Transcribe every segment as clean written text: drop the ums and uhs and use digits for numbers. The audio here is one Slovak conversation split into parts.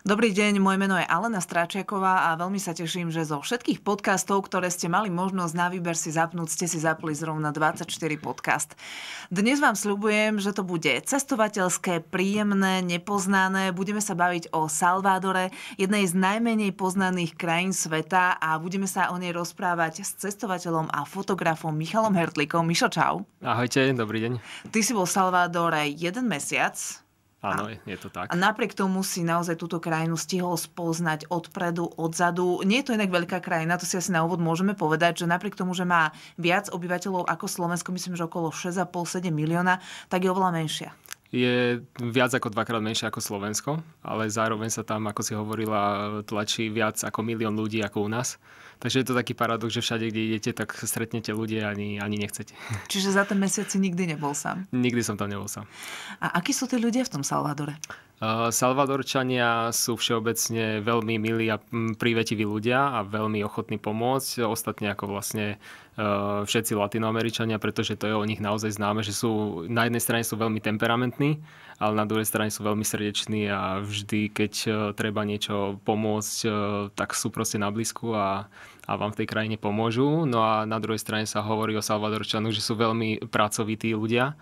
Dobrý deň, moje meno je Alena Stráčiaková a veľmi sa teším, že zo všetkých podcastov, ktoré ste mali možnosť na výber si zapnúť, ste si zapli zrovna 24 podcast. Dnes vám sľubujem, že to bude cestovateľské, príjemné, nepoznané. Budeme sa baviť o Salvadore, jednej z najmenej poznaných krajín sveta a budeme sa o nej rozprávať s cestovateľom a fotografom Michalom Hertlíkom. Mišo, čau. Ahojte, dobrý deň. Ty si bol v Salvadore 1 mesiac. Áno, je to tak. A napriek tomu si naozaj túto krajinu stihol spoznať odpredu, odzadu. Nie je to inak veľká krajina, to si asi na úvod môžeme povedať, že napriek tomu, že má viac obyvateľov ako Slovensko, myslím, že okolo 6,5-7 milióna, tak je oveľa menšia. Je viac ako dvakrát menšia ako Slovensko, ale zároveň sa tam, ako si hovorila, tlačí viac ako 1 000 000 ľudí ako u nás. Takže je to taký paradox, že všade, kde idete, tak stretnete ľudia ani nechcete. Čiže za ten mesiac si nikdy nebol sám? Nikdy som tam nebol sám. A akí sú tí ľudia v tom Salvadore? Salvadorčania sú všeobecne veľmi milí a prívetiví ľudia a veľmi ochotní pomôcť. Ostatne ako vlastne všetci Latinoameričania, pretože to je o nich naozaj známe, že sú na jednej strane sú veľmi temperamentní, ale na druhej strane sú veľmi srdeční a vždy, keď treba niečo pomôcť, tak sú proste na blízku a vám v tej krajine pomôžu. No a na druhej strane sa hovorí o Salvadorčanoch, že sú veľmi pracovití ľudia.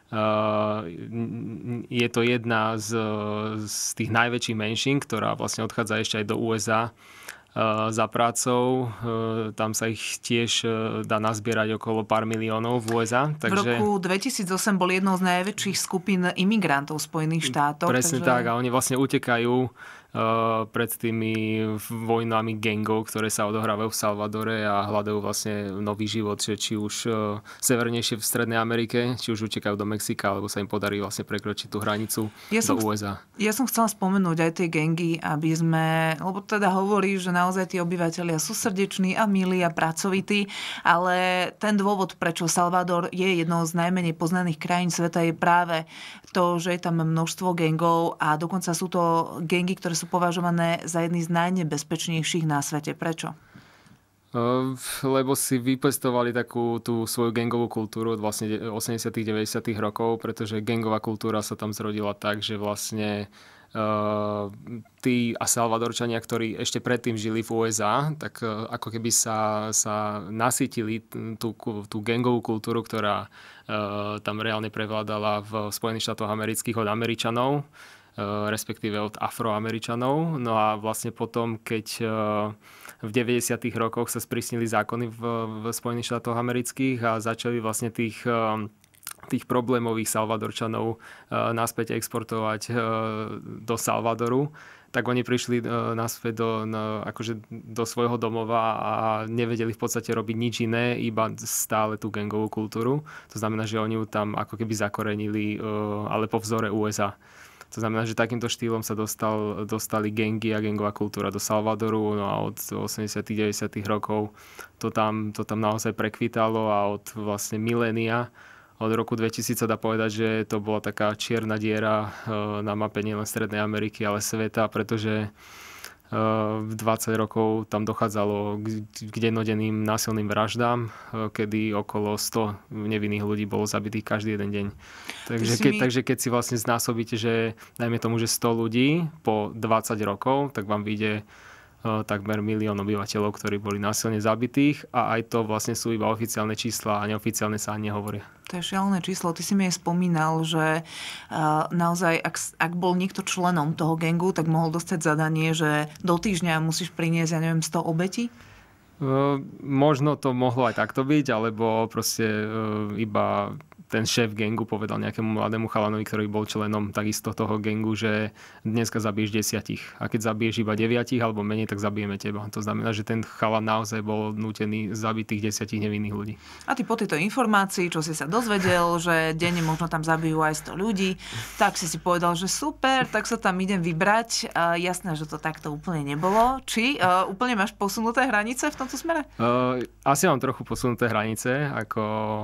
Je to jedna z tých najväčších menšín, ktorá vlastne odchádza ešte aj do USA za prácou. Tam sa ich tiež dá nazbierať okolo pár miliónov v USA. Takže... V roku 2008 bol jednou z najväčších skupín imigrantov v Spojených štátoch. Presne tak. A oni vlastne utekajú pred tými vojnami gangov, ktoré sa odohrávajú v Salvadore a hľadajú vlastne nový život, či už severnejšie v Strednej Amerike, či už utekajú do Mexika, alebo sa im podarí vlastne prekročiť tú hranicu do USA. Ja som chcela spomenúť aj tie gangy, aby sme, lebo teda hovorí, že naozaj tí obyvateľia sú srdeční a milí a pracovití, ale ten dôvod, prečo Salvador je jednou z najmenej poznaných krajín sveta, je práve to, že je tam množstvo gangov a dokonca sú to gangy, ktoré sú považované za jedny z najnebezpečnejších na svete. Prečo? Lebo si vypestovali takú tú svoju gangovú kultúru od vlastne 80 90 rokov, pretože gangová kultúra sa tam zrodila tak, že vlastne tí a Salvadorčania, ktorí ešte predtým žili v USA, tak ako keby sa nasytili tú gangovú kultúru, ktorá tam reálne prevládala v Spojených štátoch amerických od Američanov, respektíve od Afroameričanov. No a vlastne potom, keď v 90. rokoch sa sprísnili zákony v Spojených štátoch amerických a začali vlastne tých problémových Salvadorčanov naspäť exportovať do Salvadoru, tak oni prišli naspäť do svojho domova a nevedeli v podstate robiť nič iné, iba stále tú gangovú kultúru. To znamená, že oni ju tam ako keby zakorenili, ale po vzore USA. To znamená, že takýmto štýlom sa dostali gangy a gangová kultúra do Salvadoru, no a od 80. 90. rokov to tam naozaj prekvitalo a od vlastne milénia, od roku 2000 sa dá povedať, že to bola taká čierna diera na mape nielen Strednej Ameriky, ale sveta, pretože v 20 rokov tam dochádzalo k dennodenným násilným vraždám, kedy okolo 100 nevinných ľudí bolo zabitých každý jeden deň. Takže keď si vlastne znásobíte, že dajme tomu, že 100 ľudí po 20 rokov, tak vám vyjde takmer 1 000 000 obyvateľov, ktorí boli násilne zabitých a aj to vlastne sú iba oficiálne čísla a neoficiálne sa ani nehovoria. To je šialené číslo. Ty si mi aj spomínal, že naozaj, ak bol niekto členom toho gangu, tak mohol dostať zadanie, že do týždňa musíš priniesť, 100 obetí? Možno to mohlo aj takto byť, alebo proste iba ten šéf gangu povedal nejakému mladému chalanovi, ktorý bol členom takisto toho gangu, že dneska zabiješ 10. A keď zabiješ iba 9 alebo menej, tak zabijeme teba. To znamená, že ten chalan naozaj bol nútený zabiť tých 10 nevinných ľudí. A ty po tejto informácii, čo si sa dozvedel, že denne možno tam zabijú aj 100 ľudí, tak si povedal, že super, tak sa tam idem vybrať. Jasné, že to takto úplne nebolo. Či úplne máš posunuté hranice v tomto smere? Asi mám trochu posunuté hranice, ako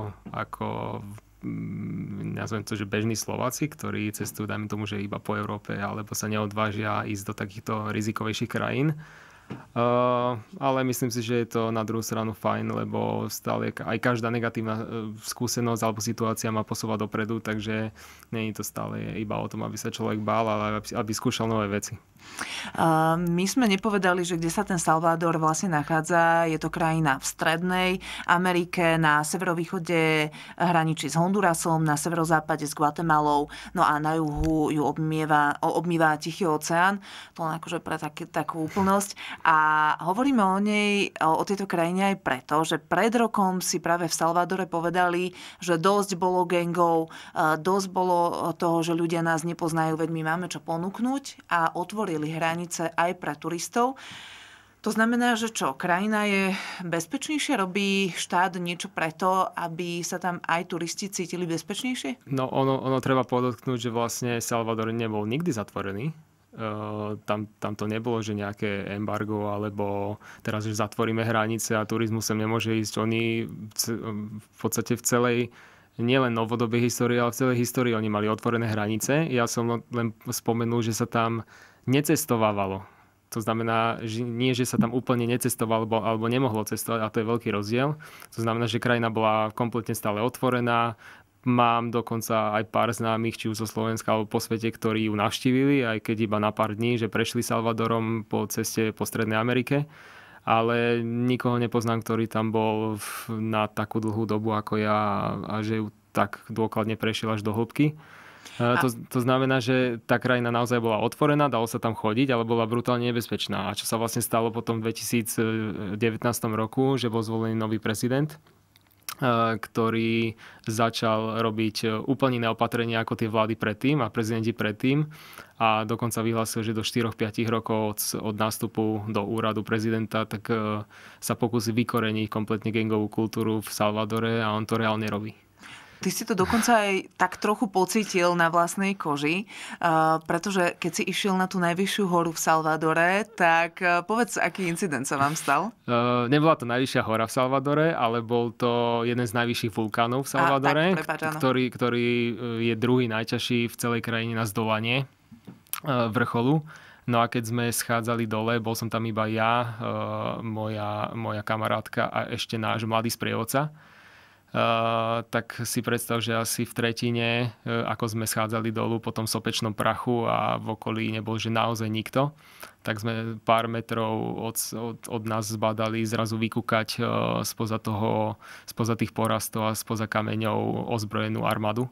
nazvem to, že bežní Slováci, ktorí cestujú, dajme tomu, že iba po Európe, alebo sa neodvážia ísť do takýchto rizikovejších krajín. Ale myslím si, že je to na druhú stranu fajn, lebo stále aj každá negatívna skúsenosť alebo situácia ma posúva dopredu, takže nie je to stále iba o tom, aby sa človek bál, ale aby skúšal nové veci. My sme nepovedali, že kde sa ten Salvador vlastne nachádza. Je to krajina v Strednej Amerike, na severovýchode hraničí s Hondurasom, na severozápade s Guatemalou, no a na juhu ju obmýva Tichý oceán. To len akože pre takú úplnosť. A hovoríme o tejto krajine aj preto, že pred rokom si práve v Salvadore povedali, že dosť bolo gangov, dosť bolo toho, že ľudia nás nepoznajú, veď my máme čo ponúknuť, a otvorili hranice aj pre turistov. To znamená, že čo? Krajina je bezpečnejšia? Robí štát niečo preto, aby sa tam aj turisti cítili bezpečnejšie? No ono treba podotknúť, že vlastne Salvador nebol nikdy zatvorený. Tam to nebolo, že nejaké embargo, alebo teraz, že zatvoríme hranice a turizmus sem nemôže ísť. Oni v podstate v celej nielen novodobej histórii, ale v celej histórii oni mali otvorené hranice. Ja som len spomenul, že sa tam necestovávalo. To znamená, že nie, že sa tam úplne necestovalo alebo nemohlo cestovať, a to je veľký rozdiel. To znamená, že krajina bola kompletne stále otvorená. Mám dokonca aj pár známych, či už zo Slovenska alebo po svete, ktorí ju navštívili, aj keď iba na pár dní, že prešli Salvadorom po ceste po Strednej Amerike. Ale nikoho nepoznám, ktorý tam bol na takú dlhú dobu ako ja a že ju tak dôkladne prešiel až do hĺbky. To znamená, že tá krajina naozaj bola otvorená, dalo sa tam chodiť, ale bola brutálne nebezpečná. A čo sa vlastne stalo potom v 2019 roku, že bol zvolený nový prezident, ktorý začal robiť úplne iné opatrenia ako tie vlády predtým a prezidenti predtým, a dokonca vyhlásil, že do 4-5 rokov od nástupu do úradu prezidenta tak sa pokusí vykoreniť kompletne gangovú kultúru v Salvadore, a on to reálne robí. Ty si to dokonca aj tak trochu pocítil na vlastnej koži, pretože keď si išiel na tú najvyššiu horu v Salvadore, tak povedz, aký incident sa vám stal? Nebola to najvyššia hora v Salvadore, ale bol to jeden z najvyšších vulkánov v Salvadore, ktorý je druhý najťažší v celej krajine na zdolanie vrcholu. No a keď sme schádzali dole, bol som tam iba ja, moja kamarátka a ešte náš mladý sprievodca. Tak si predstav, že asi v tretine, ako sme schádzali dolu po tom sopečnom prachu a v okolí nebol, že naozaj nikto, tak sme pár metrov od nás zbadali zrazu vykúkať spoza tých porastov a spoza kameňov ozbrojenú armádu.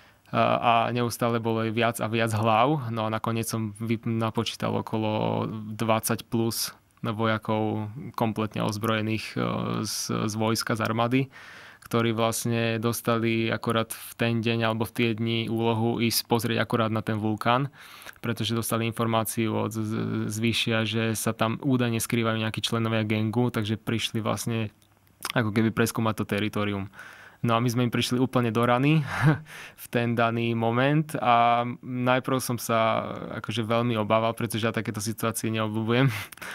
A neustále bolo viac a viac hlav. No a nakoniec som napočítal okolo 20 plus vojakov kompletne ozbrojených z vojska, z armády, ktorí vlastne dostali akorát v ten deň alebo v tie dni úlohu ísť pozrieť akorát na ten vulkán, pretože dostali informáciu od zvýšia, že sa tam údajne skrývajú nejakí členovia gangu, takže prišli vlastne ako keby preskúmať to teritorium. No a my sme im prišli úplne do rany v ten daný moment a najprv som sa akože veľmi obával, pretože ja takéto situácie neobľúbujem.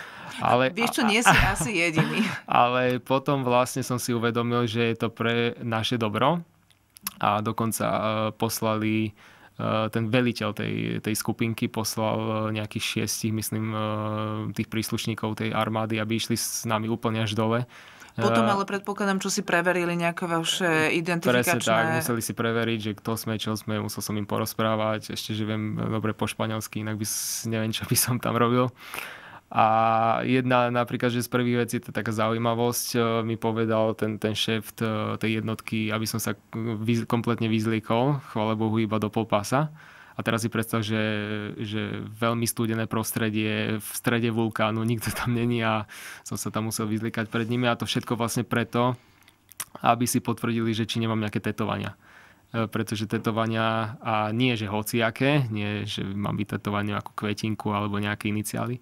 Vieš čo, nie si asi jediný. Ale potom vlastne som si uvedomil, že je to pre naše dobro, a dokonca poslali ten veliteľ tej skupinky poslal nejakých 6, myslím, tých príslušníkov tej armády, aby išli s nami úplne až dole. Potom ale predpokladám, čo si preverili nejaké vaše identifikačné... Presne tak, museli si preveriť, že kto sme, čo sme, musel som im porozprávať, ešte, že viem dobre po španielsky, inak neviem, čo by som tam robil. A jedna napríklad, že z prvých vecí, to je taká zaujímavosť, mi povedal ten šéf tej jednotky, aby som sa kompletne vyzliekol, chvála Bohu, iba do pol pása. A teraz si predstav, že veľmi studené prostredie v strede vulkánu, nikto tam není a som sa tam musel vyzliekať pred nimi, a to všetko vlastne preto, aby si potvrdili, že či nemám nejaké tetovania. Pretože tetovania, a nie že hociaké, nie že mám vytetovanie ako kvetinku alebo nejaké iniciály,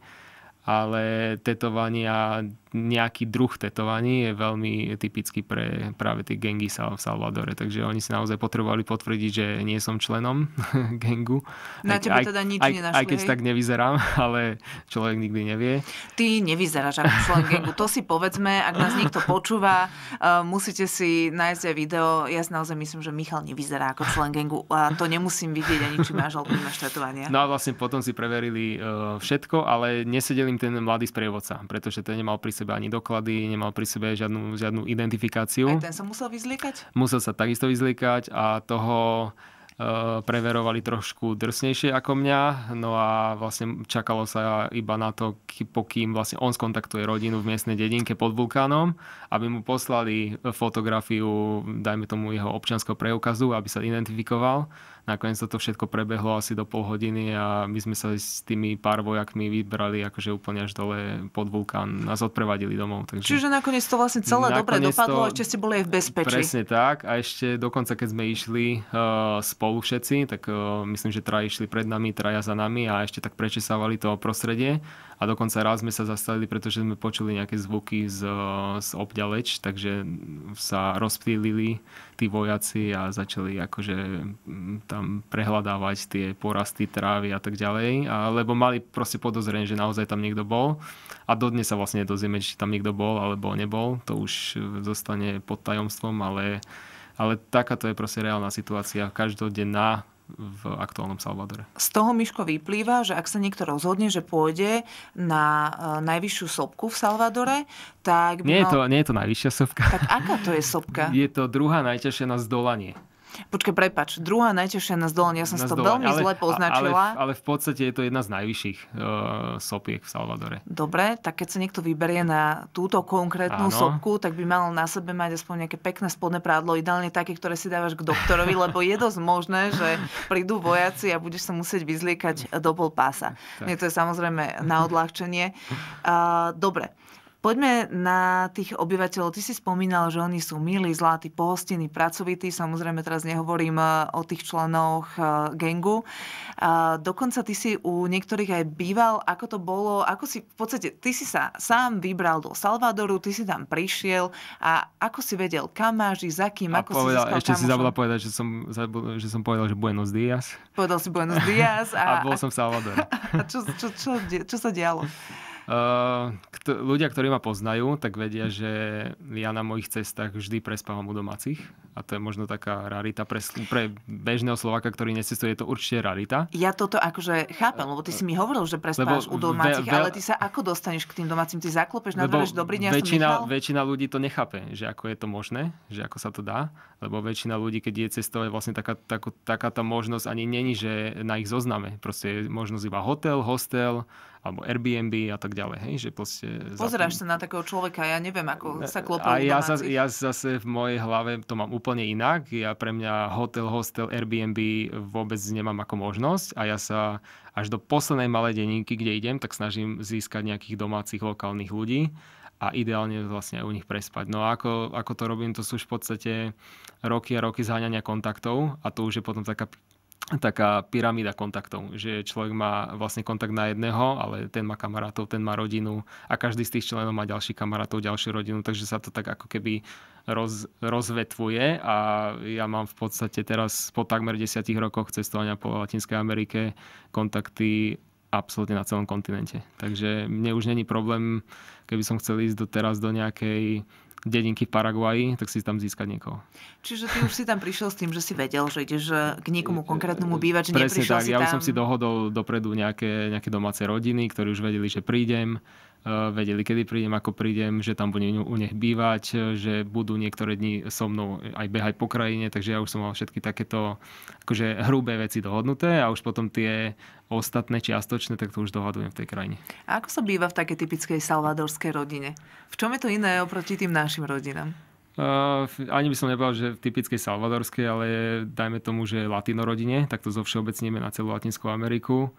ale tetovania, nejaký druh tetovaní je veľmi typický pre práve tie gangy v Salvadore. Takže oni si naozaj potrebovali potvrdiť, že nie som členom gangu. Na tebe teda nič nenašli, aj keď tak nevyzerám, ale človek nikdy nevie. Ty nevyzeráš ako člen gangu. To si povedzme, ak nás niekto počúva, musíte si nájsť aj video. Ja si naozaj myslím, že Michal nevyzerá ako člen gangu a to nemusím vidieť ani či máš alebo nemáš tetovania. No a vlastne potom si preverili všetko, ale nesedel im ten mladý sprievodca, pretože ten nemal pri sebe ani doklady, nemal pri sebe žiadnu identifikáciu. Aj ten sa musel vyzliekať? Musel sa takisto vyzliekať a toho preverovali trošku drsnejšie ako mňa, no a vlastne čakalo sa iba na to, pokým vlastne on skontaktuje rodinu v miestnej dedinke pod vulkánom, aby mu poslali fotografiu, dajme tomu jeho občianskeho preukazu, aby sa identifikoval. Nakoniec toto všetko prebehlo asi do pol hodiny a my sme sa s tými pár vojakmi vybrali akože úplne až dole pod vulkán. Nás odprevadili domov. Takže... Čiže nakoniec to vlastne celé dobre dopadlo, ešte ste boli aj v bezpečí. Presne tak. A ešte dokonca, keď sme išli spolu všetci, tak myslím, že traja išli pred nami, traja za nami a ešte tak prečesávali to prostredie. A dokonca raz sme sa zastavili, pretože sme počuli nejaké zvuky z obďaleč, takže sa rozptýlili tí vojaci a začali akože tam prehľadávať tie porasty, trávy a tak ďalej. Lebo mali proste podozrenie, že naozaj tam niekto bol. A dodnes sa vlastne nedozvieme, či tam niekto bol alebo nebol. To už zostane pod tajomstvom, ale takáto je proste reálna situácia, každodenná v aktuálnom Salvadore. Z toho, Miško, vyplýva, že ak sa niekto rozhodne, že pôjde na najvyššiu sopku v Salvadore, tak... Nie je to najvyššia sopka. Tak aká to je sopka? Je to druhá najťažšia na zdolanie. Počkaj, prepáč, druhá najťažšia na zdolanie. Ja som si to veľmi zle poznačila. Ale v podstate je to jedna z najvyšších sopiek v Salvadore. Dobre, tak keď sa niekto vyberie na túto konkrétnu sopku, tak by mal na sebe mať aspoň nejaké pekné spodné prádlo, ideálne také, ktoré si dávaš k doktorovi, lebo je dosť možné, že prídu vojaci a budeš sa musieť vyzliekať do pol pása. Nie, to je samozrejme na odľahčenie. Dobre. Poďme na tých obyvateľov. Ty si spomínal, že oni sú milí, zlatí, pohostinní, pracovití. Samozrejme, teraz nehovorím o tých členoch gangu. Dokonca ty si u niektorých aj býval. Ako to bolo? Ako si, v podstate, ty si sa sám vybral do Salvadoru, ty si tam prišiel a ako si vedel, kam máš ísť, za kým, ako si získal ešte si zabudla povedať, že som povedal, že Buenos Dias. Povedal si Buenos Dias. A bol som v Salvadore. A čo sa dialo? Ľudia, ktorí ma poznajú, tak vedia, že ja na mojich cestách vždy prespávam u domácich. A to je možno taká rarita pre bežného Slováka, ktorý necestuje, je to určite rarita. Ja toto akože chápem, lebo ty si mi hovoril, že prespávaš u domácich, ale ty sa ako dostaneš k tým domácim? Ty zaklopeš na dvere, že dobrý deň, ja som Michal? Väčšina ľudí to nechápe, že ako je to možné, že ako sa to dá. Lebo väčšina ľudí, keď je cestovať, vlastne takáto možnosť ani není, že na ich zozname. Proste je možnosť iba hotel, hostel, alebo Airbnb a tak ďalej. Hej? Že proste pozeráš sa na takého človeka, ja neviem, ako sa klopá u domácich. Ja zase v mojej hlave to mám úplne inak. Pre mňa hotel, hostel, Airbnb vôbec nemám ako možnosť a ja sa až do poslednej malej denníky, kde idem, tak snažím získať nejakých domácich lokálnych ľudí a ideálne vlastne aj u nich prespať. No a ako to robím, to sú už v podstate roky a roky zháňania kontaktov a to už je potom taká pyramída kontaktov, že človek má vlastne kontakt na jedného, ale ten má kamarátov, ten má rodinu a každý z tých členov má ďalších kamarátov, ďalšiu rodinu, takže sa to tak ako keby rozvetvuje a ja mám v podstate teraz po takmer 10 rokoch cestovania po Latinskej Amerike kontakty absolútne na celom kontinente. Takže mne už není problém, keby som chcel ísť teraz do nejakej dedinky v Paraguaji, tak si tam získať niekoho. Čiže ty už si tam prišiel s tým, že si vedel, že ideš k niekomu konkrétnemu bývať, že presne neprišiel tak, si ja tam... už som si dohodol dopredu nejaké domáce rodiny, ktorí už vedeli, že prídem, vedeli, kedy prídem, ako prídem, že tam budem u nich bývať, že budú niektoré dni so mnou aj behať po krajine, takže ja už som mal všetky takéto akože hrubé veci dohodnuté a už potom tie ostatné čiastočné, tak to už dohadujem v tej krajine. A ako sa býva v takej typickej salvadorskej rodine? V čom je to iné oproti tým našim rodinám? Ani by som nepovedal, že v typickej salvadorskej, ale dajme tomu, že latino rodine, tak to zovšeobecníme na celú Latinskú Ameriku.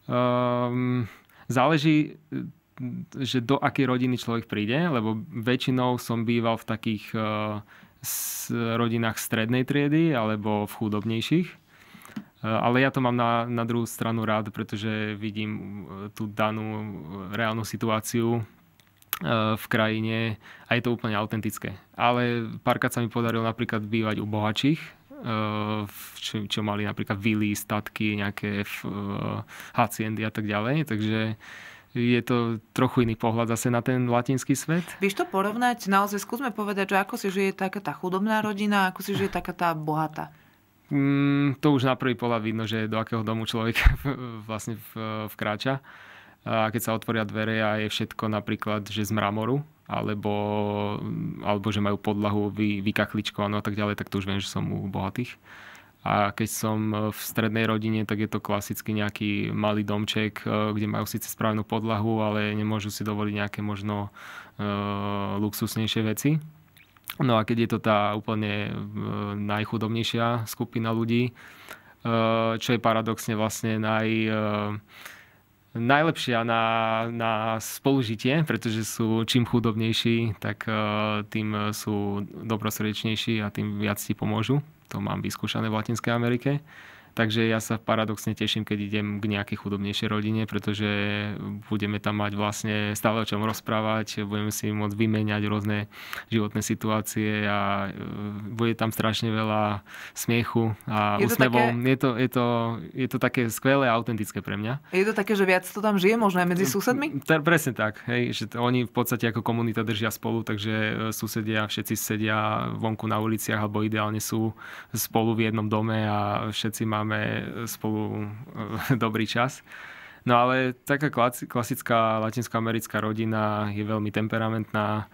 Záleží, že do akej rodiny človek príde, lebo väčšinou som býval v takých rodinách strednej triedy alebo v chudobnejších. Ale ja to mám na druhú stranu rád, pretože vidím tú danú reálnu situáciu v krajine a je to úplne autentické. Ale párkrát sa mi podarilo napríklad bývať u bohatších, čo mali napríklad vily, statky, nejaké haciendy a tak ďalej. Takže je to trochu iný pohľad zase na ten latinský svet. Vieš to porovnať? Naozaj skúsme povedať, že ako si žije taká tá chudobná rodina, ako si žije taká tá bohatá. To už na prvý pohľad vidno, že do akého domu človek vlastne vkráča. A keď sa otvoria dvere a je všetko napríklad, že z mramoru, alebo že majú podlahu vykachličkovanú a tak ďalej, tak to už viem, že som u bohatých. A keď som v strednej rodine, tak je to klasicky nejaký malý domček, kde majú síce správnu podlahu, ale nemôžu si dovoliť nejaké možno luxusnejšie veci. No a keď je to tá úplne najchudobnejšia skupina ľudí, čo je paradoxne vlastne najlepšia na spolužitie, pretože sú čím chudobnejší, tak tým sú dobrosrdečnejší a tým viac ti pomôžu. To mám vyskúšané v Latinskej Amerike. Takže ja sa paradoxne teším, keď idem k nejakej chudobnejšej rodine, pretože budeme tam mať vlastne stále o čom rozprávať, budeme si môcť vymeniať rôzne životné situácie a bude tam strašne veľa smiechu a úsmevov. Je to také skvelé a autentické pre mňa. Je to také, že viac to tam žije možno aj medzi susedmi? Presne tak. Hej, že oni v podstate ako komunita držia spolu, takže susedia všetci sedia vonku na uliciach alebo ideálne sú spolu v jednom dome a všetci máme spolu dobrý čas. No ale taká klasická latinskoamerická rodina je veľmi temperamentná,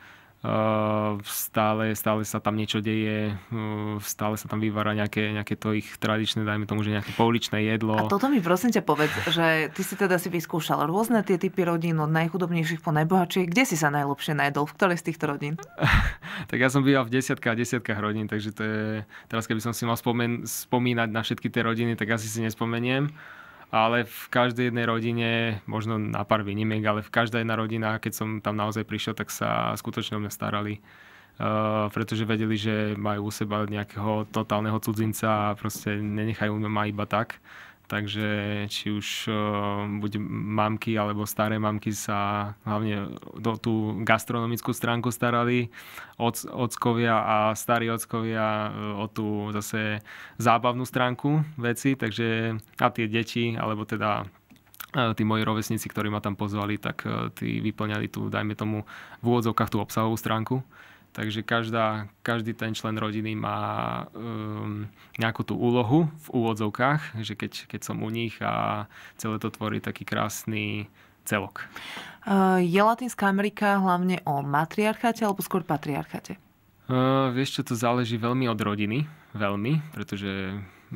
stále sa tam niečo deje, stále sa tam vyvára nejaké to ich tradičné, dajme tomu, že nejaké pouličné jedlo. A toto mi prosím ťa povedz, že ty si teda si vyskúšal rôzne tie typy rodín, od najchudobnejších po najbohatších. Kde si sa najlepšie najedol? V ktorej z týchto rodín? Tak ja som býval v desiatkách rodín, takže to je, teraz keby som si mal spomínať na všetky tie rodiny, tak asi si nespomeniem. Ale v každej jednej rodine, možno na pár výnimiek, ale v každej jedna rodina, keď som tam naozaj prišiel, tak sa skutočne o mňa starali. Pretože vedeli, že majú u seba nejakého totálneho cudzinca a proste nenechajú ma iba tak. Takže či už buď mamky alebo staré mamky sa hlavne do tú gastronomickú stránku starali, ockovia a starí ockovia o tú zase zábavnú stránku veci, takže a tie deti, alebo teda tí moji rovesníci, ktorí ma tam pozvali, tak tí vyplňali tú, dajme tomu, v úvodzovkách tú obsahovú stránku. Takže každý ten člen rodiny má nejakú tú úlohu v úvodzovkách, že keď som u nich a celé to tvorí taký krásny celok. Je Latinská Amerika hlavne o matriarcháte alebo skôr patriarcháte? Vieš čo, to záleží veľmi od rodiny. Veľmi, pretože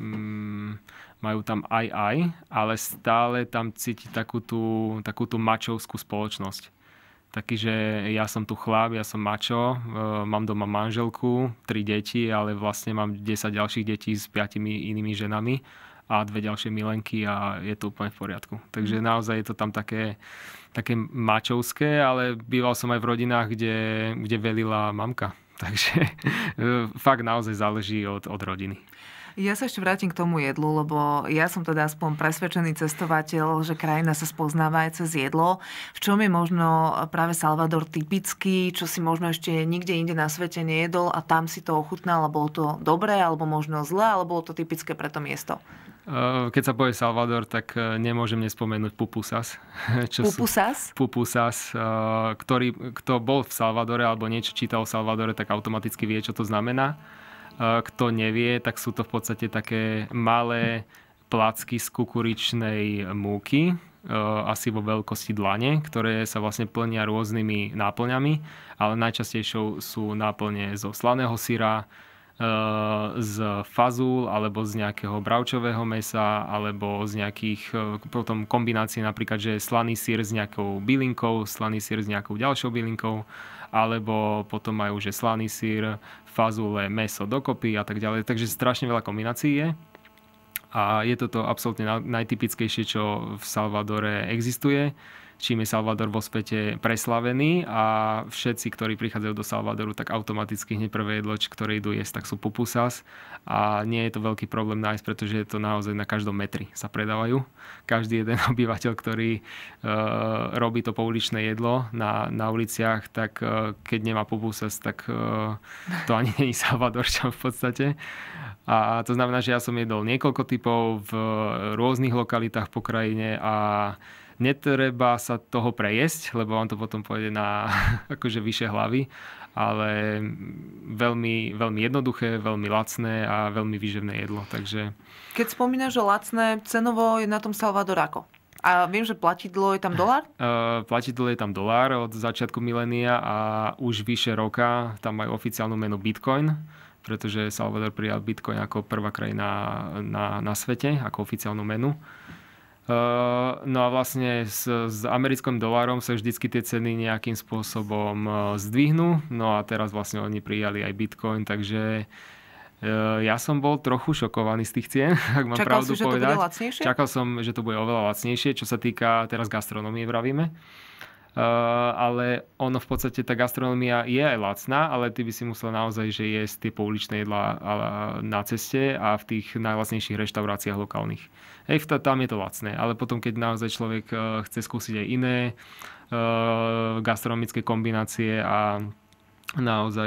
majú tam aj, ale stále tam cíti takú tú mačovskú spoločnosť. Taký, že ja som tu chlap, ja som mačo, mám doma manželku, 3 deti, ale vlastne mám 10 ďalších detí s 5 inými ženami a 2 ďalšie milenky a je to úplne v poriadku. Takže naozaj je to tam také mačovské, ale býval som aj v rodinách, kde velila mamka. Takže fakt naozaj záleží od rodiny. Ja sa ešte vrátim k tomu jedlu, lebo ja som teda aspoň presvedčený cestovateľ, že krajina sa spoznáva aj cez jedlo. V čom je možno práve Salvador typický, čo si možno ešte nikde inde na svete nejedol a tam si to ochutnal a bolo to dobré, alebo možno zlé, alebo bolo to typické pre to miesto? Keď sa povie Salvador, tak nemôžem nespomenúť pupusas. Pupusas? Pupusas, kto bol v Salvadore alebo niečo čítal o Salvadore, tak automaticky vie, čo to znamená. Kto nevie, tak sú to v podstate také malé placky z kukuričnej múky, asi vo veľkosti dlane, ktoré sa vlastne plnia rôznymi náplňami, ale najčastejšou sú náplne zo slaného syra, z fazúl alebo z nejakého bravčového mäsa alebo z nejakých potom kombinácií, napríklad, že slaný syr s nejakou bylinkou, slaný syr s nejakou ďalšou bylinkou, alebo potom majú, že slaný syr, fazule, mäso dokopy a tak ďalej. Takže strašne veľa kombinácií je. A je toto absolútne najtypickejšie, čo v Salvadore existuje. Čím je Salvador vo svete preslavený a všetci, ktorí prichádzajú do Salvadoru, tak automaticky hneď prvé jedlo, ktoré idú jesť, tak sú pupusas. A nie je to veľký problém nájsť, pretože je to naozaj na každom metri sa predávajú. Každý jeden obyvateľ, ktorý robí to pouličné jedlo na uliciach, tak keď nemá pupusas, tak to ani nie je Salvadorčan v podstate. A to znamená, že ja som jedol niekoľko typov v rôznych lokalitách po krajine a netreba sa toho prejesť, lebo vám to potom pôjde na akože vyššie hlavy, ale veľmi, veľmi jednoduché, veľmi lacné a veľmi výživné jedlo. Takže... Keď spomínaš, že lacné, cenovo je na tom Salvador ako? A viem, že platidlo je tam dolár? Platidlo je tam dolár od začiatku milénia a už vyše roka tam majú oficiálnu menu Bitcoin. pretože Salvador prijal Bitcoin ako prvá krajina na svete, ako oficiálnu menu. No a vlastne s americkým dolárom sa vždycky tie ceny nejakým spôsobom zdvihnú. No a teraz vlastne oni prijali aj Bitcoin, takže ja som bol trochu šokovaný z tých cien, ak mám Čakal pravdu si, povedať. Že to bude lacnejšie? Čakal som, že to bude oveľa lacnejšie, čo sa týka teraz gastronómie vravíme. Ale ono v podstate tá gastronómia je aj lacná, ale ty by si musel naozaj že jesť tie pouličné jedlá na ceste a v tých najlacnejších reštauráciách lokálnych. Tam je to lacné, ale potom keď naozaj človek chce skúsiť aj iné gastronomické kombinácie a naozaj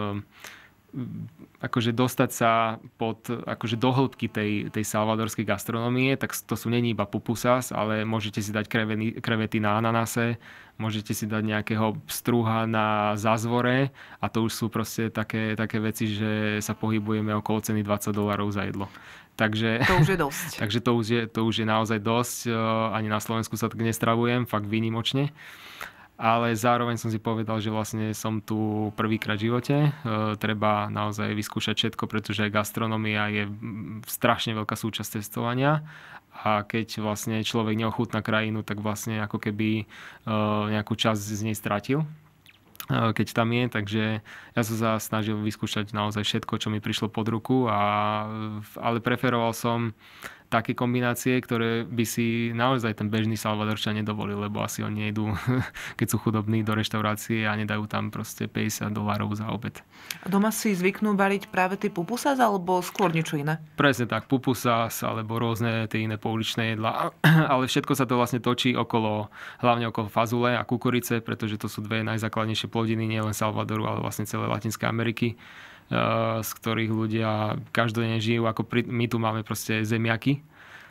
akože dostať sa akože do hĺbky tej salvadorskej gastronómie, tak to sú není iba pupusas, ale môžete si dať krevety na ananase, môžete si dať nejakého pstruha na zázvore a to už sú proste také veci, že sa pohybujeme okolo ceny $20 za jedlo. Takže, to už je dosť. Takže to už je naozaj dosť. Ani na Slovensku sa tak nestravujem, fakt výnimočne. Ale zároveň som si povedal, že vlastne som tu prvýkrát v živote. Treba naozaj vyskúšať všetko, pretože gastronomia je strašne veľká súčasť cestovania. A keď vlastne človek neochutná krajinu, tak vlastne ako keby nejakú časť z nej stratil, keď tam je. Takže ja som sa snažil vyskúšať naozaj všetko, čo mi prišlo pod ruku. Ale preferoval som také kombinácie, ktoré by si naozaj ten bežný Salvadorčan nedovolil, lebo asi oni nejdú, keď sú chudobní, do reštaurácie a nedajú tam proste $50 za obed. A doma si zvyknú variť práve tie pupusas alebo skôr niečo iné? Presne tak, pupusas alebo rôzne tie iné pouličné jedlá, ale všetko sa to vlastne točí hlavne okolo fazule a kukurice, pretože to sú dve najzákladnejšie plodiny nielen Salvadoru, ale vlastne celé Latinskej Ameriky, z ktorých ľudia každodenne žijú, ako my tu máme proste zemiaky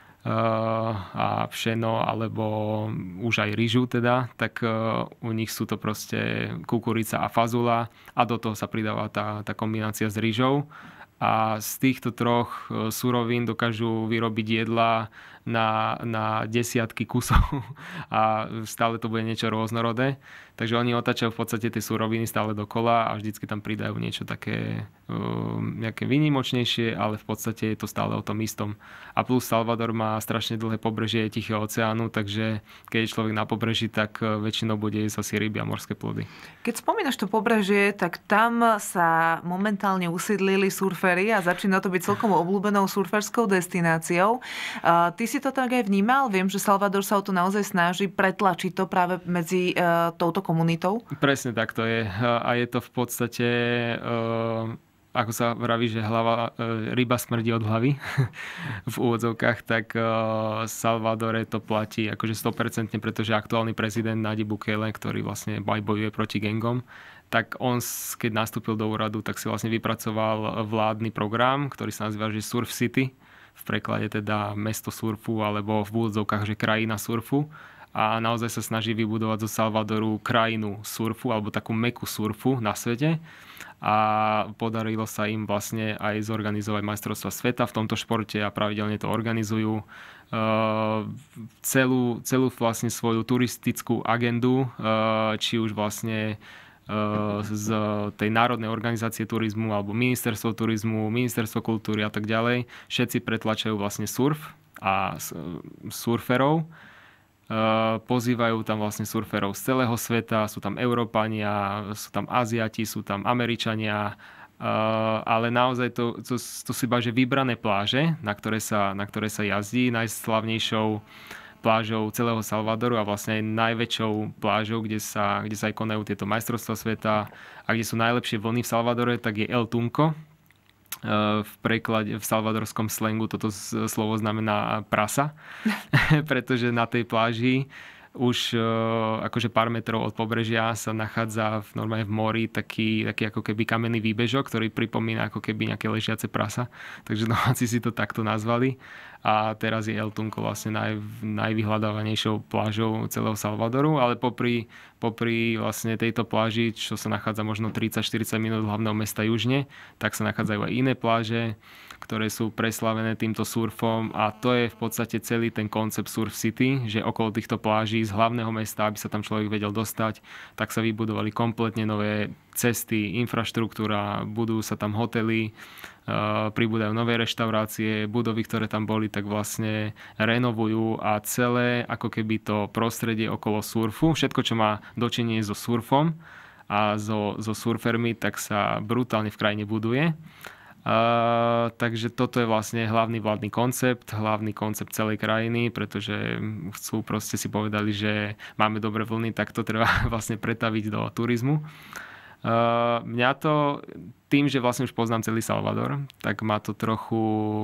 a pšeno, alebo už aj ryžu teda, tak u nich sú to proste kukurica a fazula a do toho sa pridáva tá kombinácia s ryžou. A z týchto troch surovín dokážu vyrobiť jedlá na desiatky kusov a stále to bude niečo rôznorodé. Takže oni otáčajú v podstate tie suroviny stále dokola a vždycky tam pridajú niečo také nejaké výnimočnejšie, ale v podstate je to stále o tom istom. A plus Salvador má strašne dlhé pobrežie Tichého oceánu, takže keď je človek na pobreží, tak väčšinou bude jesť asi ryby a morské plody. Keď spomínaš to pobrežie, tak tam sa momentálne usídlili surferi a začína to byť celkom obľúbenou surferskou destináciou. Ty si to tak aj vnímal? Viem, že Salvador sa o to naozaj snaží pretlačiť to práve medzi touto komunitou? Presne tak to je. A je to v podstate, ako sa vraví, že ryba smrdí od hlavy v úvodzovkách, tak Salvadore to platí akože 100%, pretože aktuálny prezident Nayib Bukele, ktorý vlastne bojuje proti gangom, tak on, keď nastúpil do úradu, tak si vlastne vypracoval vládny program, ktorý sa nazýva, že Surf City, v preklade teda mesto surfu, alebo v úvodzovkách, že krajina surfu. A naozaj sa snaží vybudovať zo Salvadoru krajinu surfu, alebo takú meku surfu na svete. A podarilo sa im vlastne aj zorganizovať majstrovstvá sveta v tomto športe a pravidelne to organizujú. Celú vlastne svoju turistickú agendu, či už vlastne z tej národnej organizácie turizmu alebo ministerstvo turizmu, ministerstvo kultúry a tak ďalej. Všetci pretlačajú vlastne surf a surferov. Pozývajú tam vlastne surferov z celého sveta, sú tam Európania, sú tam Aziati, sú tam Američania, ale naozaj to sú iba že vybrané pláže, na ktoré sa jazdí. Najslavnejšou plážou celého Salvadoru a vlastne aj najväčšou plážou, kde sa aj konajú tieto majstrovstvá sveta a kde sú najlepšie vlny v Salvadore, tak je El Tunco. V preklade, v salvadorskom slangu toto slovo znamená prasa, pretože na tej pláži už akože pár metrov od pobrežia sa nachádza normálne v mori taký ako keby kamenný výbežok, ktorý pripomína ako keby nejaké ležiace prasa. Takže domáci si to takto nazvali. A teraz je El Tunco vlastne najvyhľadávanejšou plážou celého Salvadoru, ale popri vlastne tejto pláži, čo sa nachádza možno 30-40 minút od hlavného mesta južne, tak sa nachádzajú aj iné pláže, ktoré sú preslavené týmto surfom a to je v podstate celý ten koncept Surf City, že okolo týchto pláží z hlavného mesta, aby sa tam človek vedel dostať, tak sa vybudovali kompletne nové cesty, infraštruktúra, budujú sa tam hotely, pribúdajú nové reštaurácie, budovy, ktoré tam boli, tak vlastne renovujú a celé ako keby to prostredie okolo surfu, všetko, čo má dočinenie so surfom a so surfermi, tak sa brutálne v krajine buduje. Takže toto je vlastne hlavný vládny koncept celej krajiny, pretože chcú proste si povedali, že máme dobré vlny, tak to treba vlastne pretaviť do turizmu. Mňa to, tým, že vlastne už poznám celý Salvador, tak má to trochu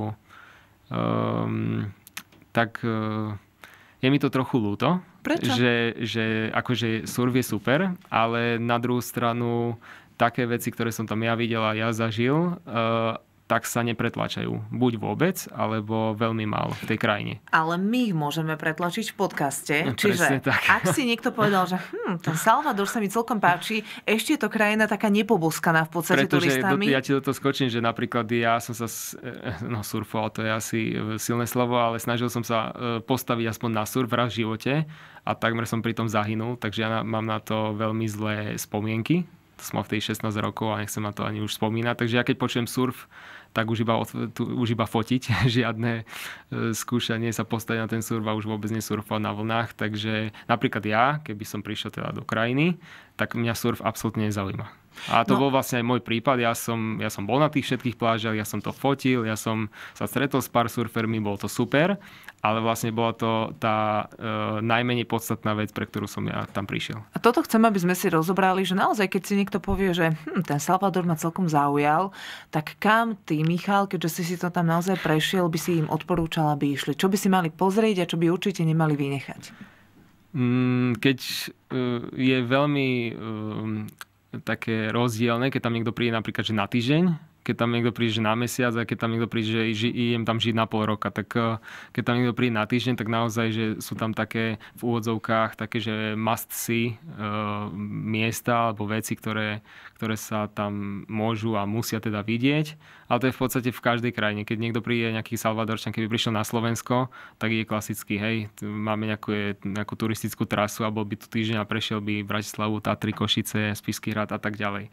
je mi to trochu ľúto. Prečo? Že akože surf je super, ale na druhú stranu také veci, ktoré som tam ja videl a ja zažil, tak sa nepretlačajú. Buď vôbec, alebo veľmi málo v tej krajine. Ale my ich môžeme pretlačiť v podcaste. Čiže tak. Ak si niekto povedal, že ten Salvador sa mi celkom páči, ešte je to krajina taká nepoboskaná v podstate turistami. Ja ti do toho skočím, že napríklad ja som sa surfoval, to je asi silné slovo, ale snažil som sa postaviť aspoň na surf raz v živote a takmer som pri tom zahynul, takže ja mám na to veľmi zlé spomienky. To som mal v tej 16 rokov a nechcem na to ani už spomínať. Takže ja keď počujem surf, tak už iba fotiť. Žiadne skúšanie sa postaviť na ten surf a už vôbec nesurfovať na vlnách. Takže napríklad ja, keby som prišiel teda do krajiny, tak mňa surf absolútne nezaujíma. A to bol vlastne aj môj prípad. Ja som bol na tých všetkých plážach, ja som to fotil, ja som sa stretol s pár surfermi, bolo to super, ale vlastne bola to tá najmenej podstatná vec, pre ktorú som ja tam prišiel. A toto chcem, aby sme si rozobrali, že naozaj, keď si niekto povie, že ten Salvador ma celkom zaujal, tak kam ty, Michal, keďže si to tam naozaj prešiel, by si im odporúčal, aby išli? Čo by si mali pozrieť a čo by určite nemali vynechať? Keď je veľmi také rozdielne, keď tam niekto príde napríklad, že na týždeň, keď tam niekto príde, že na mesiac a keď tam niekto príde, že idem tam žiť na pol roka. Tak keď tam niekto príde na týždeň, tak naozaj, že sú tam také v úvodzovkách také, že must see miesta alebo veci, ktoré sa tam môžu a musia teda vidieť. Ale to je v podstate v každej krajine. Keď niekto príde, nejaký Salvadorčan, keby prišiel na Slovensko, tak je klasický, hej, máme nejakú turistickú trasu a bol by tu týždeň a prešiel by Bratislavu, Tatry, Košice, Spišský Hrad a tak ďalej.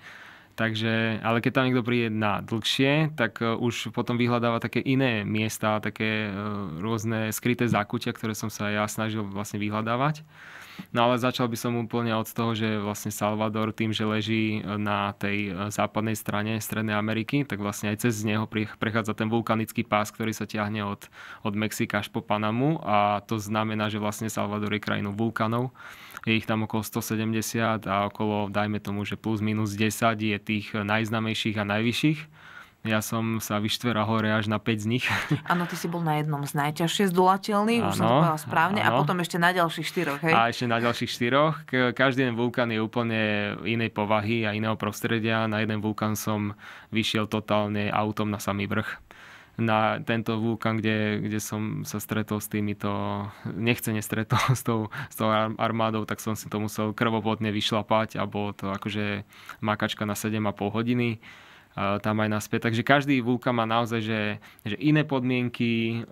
Takže, ale keď tam niekto príde na dlhšie, tak už potom vyhľadáva také iné miesta, také rôzne skryté zákutia, ktoré som sa ja snažil vlastne vyhľadávať. No ale začal by som úplne od toho, že vlastne Salvador tým, že leží na tej západnej strane Strednej Ameriky, tak vlastne aj cez neho prechádza ten vulkanický pás, ktorý sa tiahne od Mexika až po Panamu a to znamená, že vlastne Salvador je krajinou vulkanov. Je ich tam okolo 170 a okolo, dajme tomu, že plus minus 10 je tých najznámejších a najvyšších. Ja som sa vyštveral hore až na 5 z nich. Áno, ty si bol na jednom z najťažšie zdolateľných, už som to povedala správne, a potom ešte na ďalších 4, hej? A ešte na ďalších 4. Každý jeden vulkán je úplne inej povahy a iného prostredia. Na jeden vulkán som vyšiel totálne autom na samý vrch. Na tento vulkán, kde som sa stretol s týmito, nechcene stretol s tou armádou, tak som si to musel krvopotne vyšlapať a bolo to akože makačka na 7,5 hodiny tam aj naspäť. Takže každý vulkán má naozaj že iné podmienky,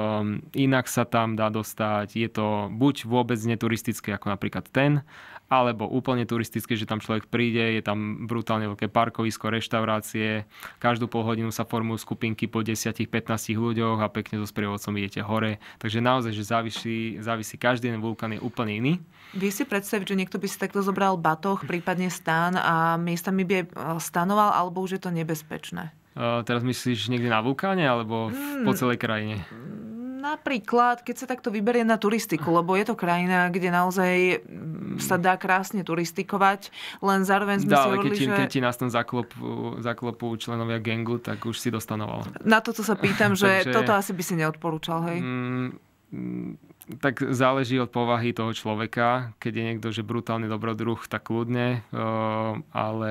inak sa tam dá dostať. Je to buď vôbec neturistické, ako napríklad ten, alebo úplne turistické, že tam človek príde, je tam brutálne veľké parkovisko, reštaurácie, každú pol hodinu sa formujú skupinky po 10-15 ľuďoch a pekne so sprievodcom idete hore. Takže naozaj, že závisí každý jeden vulkán je úplne iný. Vieš si predstaviť, že niekto by si takto zobral batoh, prípadne stán a miestami by stanoval, alebo už je to nebezpečné? Teraz myslíš niekde na vulkáne, alebo po celej krajine? Napríklad, keď sa takto vyberie na turistiku, lebo je to krajina, kde naozaj sa dá krásne turistikovať, len zároveň sme si hovorili, že... Keď ti nás tam zaklopú členovia gangu, tak už si dostanoval. Na toto sa pýtam, že toto asi by si neodporúčal, hej? Tak záleží od povahy toho človeka. Keď je niekto, že brutálny dobrodruh, tak kľudne, ale...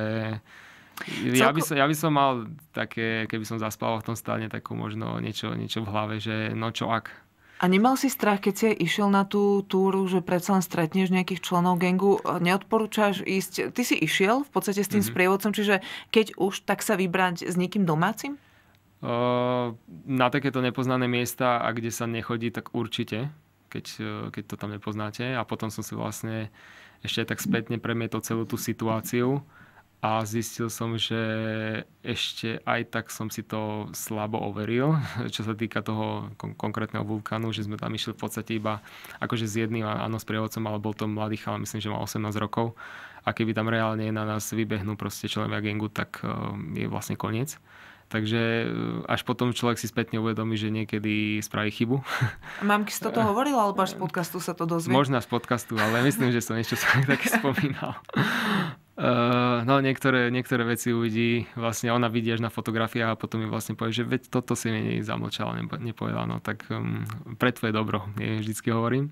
Ja by som mal také, keby som zaspával v tom stane, takú možno niečo v hlave, že no čo ak. A nemal si strach, keď si išiel na tú túru, že predsa len stretneš nejakých členov gangu? Neodporúčaš ísť? Ty si išiel v podstate s tým sprievodcom, čiže keď už, tak sa vybrať s niekým domácim? Na takéto nepoznané miesta, a kde sa nechodí, tak určite. keď to tam nepoznáte. A potom som si vlastne ešte tak spätne premietol celú tú situáciu a zistil som, že ešte aj tak som si to slabo overil, čo sa týka toho konkrétneho vulkánu, že sme tam išli v podstate iba akože s jedným, áno, s prievodcom, ale bol to mladý chalán, myslím, že mal 18 rokov. A keby tam reálne na nás vybehnú proste členovia gangu, tak je vlastne koniec. Takže až potom človek si spätne uvedomí, že niekedy spraví chybu. Mamky si toto hovorila, alebo až z podcastu sa to dozvie? Možno z podcastu, ale myslím, že som niečo také spomínal. No niektoré veci uvidí, vlastne ona vidí až na fotografiách a potom mi vlastne povie, že veď toto si mi zamlčala, nepovedala. No tak pre tvoje dobro, vždycky hovorím.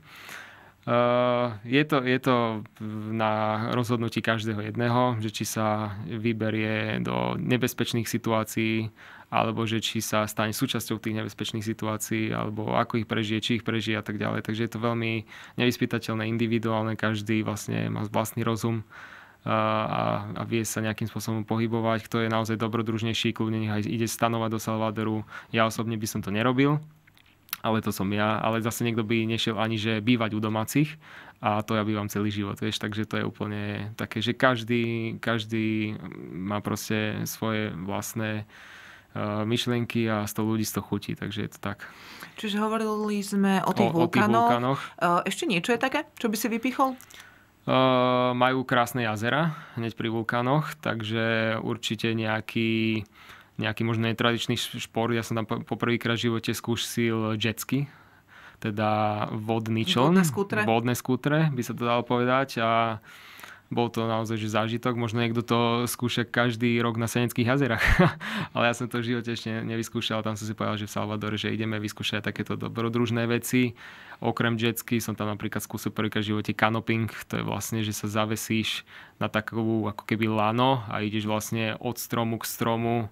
Je to na rozhodnutí každého jedného, že či sa vyberie do nebezpečných situácií, alebo že či sa stane súčasťou tých nebezpečných situácií, alebo ako ich prežije, či ich prežije a tak ďalej. Takže je to veľmi nevyspytateľné, individuálne, každý vlastne má vlastný rozum a vie sa nejakým spôsobom pohybovať. Kto je naozaj dobrodružnejší, kľudne nech aj ide stanovať do Salvadoru. Ja osobne by som to nerobil, ale to som ja. Ale zase niekto by nešiel ani že bývať u domácich a to ja bývam celý život, vieš. Takže to je úplne také, že každý má proste svoje vlastné myšlienky a 100 ľudí 100 chutí, takže je to tak. Čiže hovorili sme o tých vulkánoch. Ešte niečo je také, čo by si vypichol? Majú krásne jazera hneď pri vulkánoch, takže určite nejaký možno netradičný šport. Ja som tam poprvýkrát v živote skúsil jetski, teda vodný čln. Vodné skútre, by sa to dalo povedať. A bol to naozaj že zážitok. Možno niekto to skúša každý rok na Seneckých jazerách. Ale ja som to v živote ešte nevyskúšal. Tam som si povedal, že v Salvadore, že ideme vyskúšať takéto dobrodružné veci. Okrem jetsky som tam napríklad skúsil prvýkrát v živote kanoping. To je vlastne, že sa zavesíš na takú ako keby lano a ideš vlastne od stromu k stromu,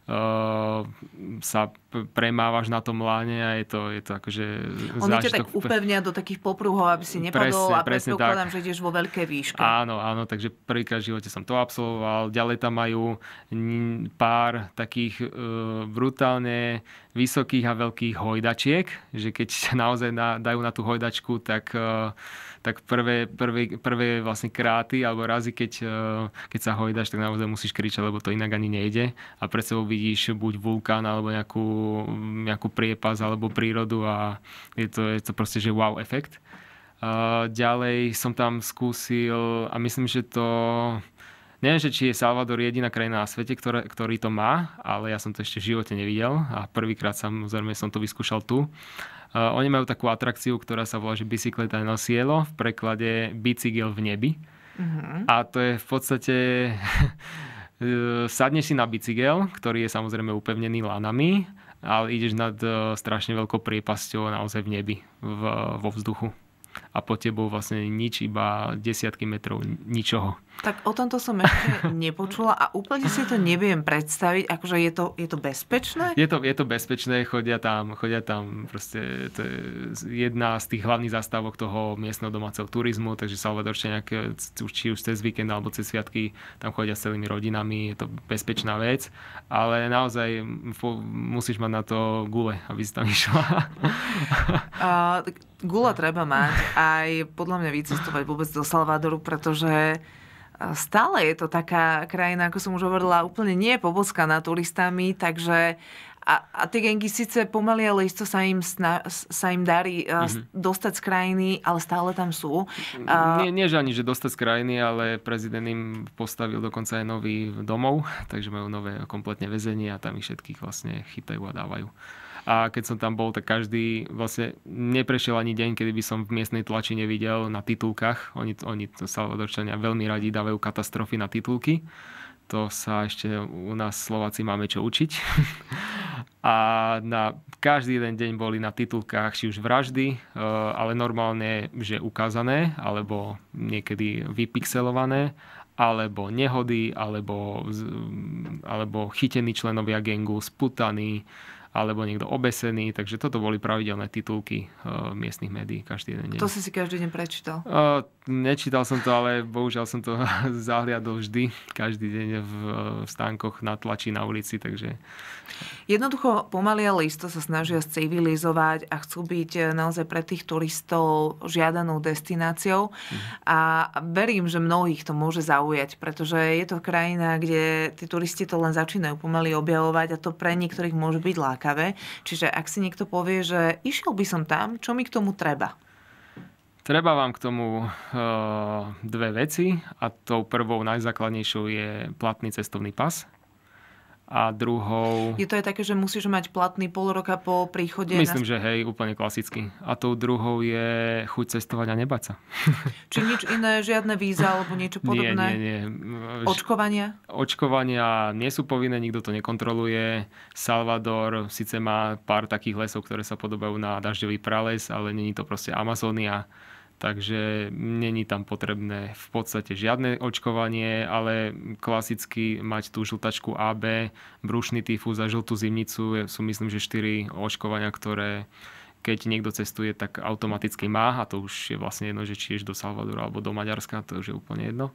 sa premávaš na tom láne a je to akože zážitok. Oni ťa tak upevnia do takých popruhov, aby si nepadol a predpokladám, že ideš vo veľkej výške. Áno, takže prvýkrát v živote som to absolvoval. Ďalej tam majú pár takých brutálne vysokých a veľkých hojdačiek, že keď naozaj dajú na tú hojdačku, tak prvé vlastne kráty alebo razy, keď sa hojdaš, tak naozaj musíš kričať, lebo to inak ani nejde. A pred sebou vidíš buď vulkán alebo nejakú priepas alebo prírodu a je to proste, že wow efekt. Ďalej som tam skúsil a myslím, že neviem, že či je Salvador jediná krajina na svete, ktorý to má, ale ja som to ešte v živote nevidel a prvýkrát samozrejme som to vyskúšal tu. Oni majú takú atrakciu, ktorá sa volá, že Bicicleta en el cielo, v preklade bicykel v nebi. Uh-huh. A to je v podstate sadneš si na bicykel, ktorý je samozrejme upevnený lanami, ale ideš nad strašne veľkou priepasťou naozaj v nebi, vo vzduchu. A pod tebou vlastne nič, iba desiatky metrov ničoho. Tak o tomto som ešte nepočula a úplne si to neviem predstaviť. Akože je to bezpečné? Je to bezpečné, chodia tam proste, to je jedna z tých hlavných zastávok toho miestneho domáceho turizmu, takže Salvadorčania, či už cez víkend alebo cez sviatky, tam chodia s celými rodinami, je to bezpečná vec, ale naozaj musíš mať na to gule, aby si tam išla. Gula treba mať aj podľa mňa vycestovať vôbec do Salvadoru, pretože stále je to taká krajina, ako som už hovorila, úplne nie je pobockaná turistami, takže a tie gangy síce pomaly, ale isto sa im darí dostať z krajiny, ale stále tam sú. Nie že ani, že dostať z krajiny, ale prezident im postavil dokonca aj nový domov, takže majú nové kompletne väzenie a tam ich všetkých vlastne chytajú a dávajú. A keď som tam bol, tak každý vlastne neprešiel ani deň, kedy by som v miestnej tlači nevidel na titulkách. Oni Salvadorčania veľmi radi dávajú katastrofy na titulky. To sa ešte u nás Slováci máme čo učiť. A na každý jeden deň boli na titulkách či už vraždy, ale normálne, že ukázané, alebo niekedy vypixelované, alebo nehody, alebo chytení členovia gangu, sputaní, alebo niekto obesený, takže toto boli pravidelné titulky miestnych médií každý deň. To si každý deň prečítal? Nečítal som to, ale bohužiaľ som to zahliadol vždy, každý deň v stánkoch na tlači, na ulici, takže Jednoducho pomaly ale isto sa snažia civilizovať a chcú byť naozaj pre tých turistov žiadanou destináciou. A verím, že mnohých to môže zaujať, pretože je to krajina, kde tí turisti to len začínajú pomaly objavovať a to pre niektorých môže byť lákavé. Čiže ak si niekto povie, že išiel by som tam, čo mi k tomu treba? Treba vám k tomu dve veci a tou prvou najzákladnejšou je platný cestovný pas. A druhou... Je to aj také, že musíš mať platný pol roka po príchode? Myslím, že hej, úplne klasicky. A tou druhou je chuť cestovať a nebať sa. Či nič iné, žiadne víza alebo niečo podobné? Nie. Očkovania? Očkovania nie sú povinné, nikto to nekontroluje. Salvador síce má pár takých lesov, ktoré sa podobajú na dažďový prales, ale není to proste Amazónia. Takže není tam potrebné v podstate žiadne očkovanie, ale klasicky mať tú žltačku AB, brušný tyfus a žltú zimnicu sú myslím, že 4 očkovania, ktoré keď niekto cestuje, tak automaticky má a to už je vlastne jedno, že či ješ do Salvadoru alebo do Maďarska, to už je úplne jedno.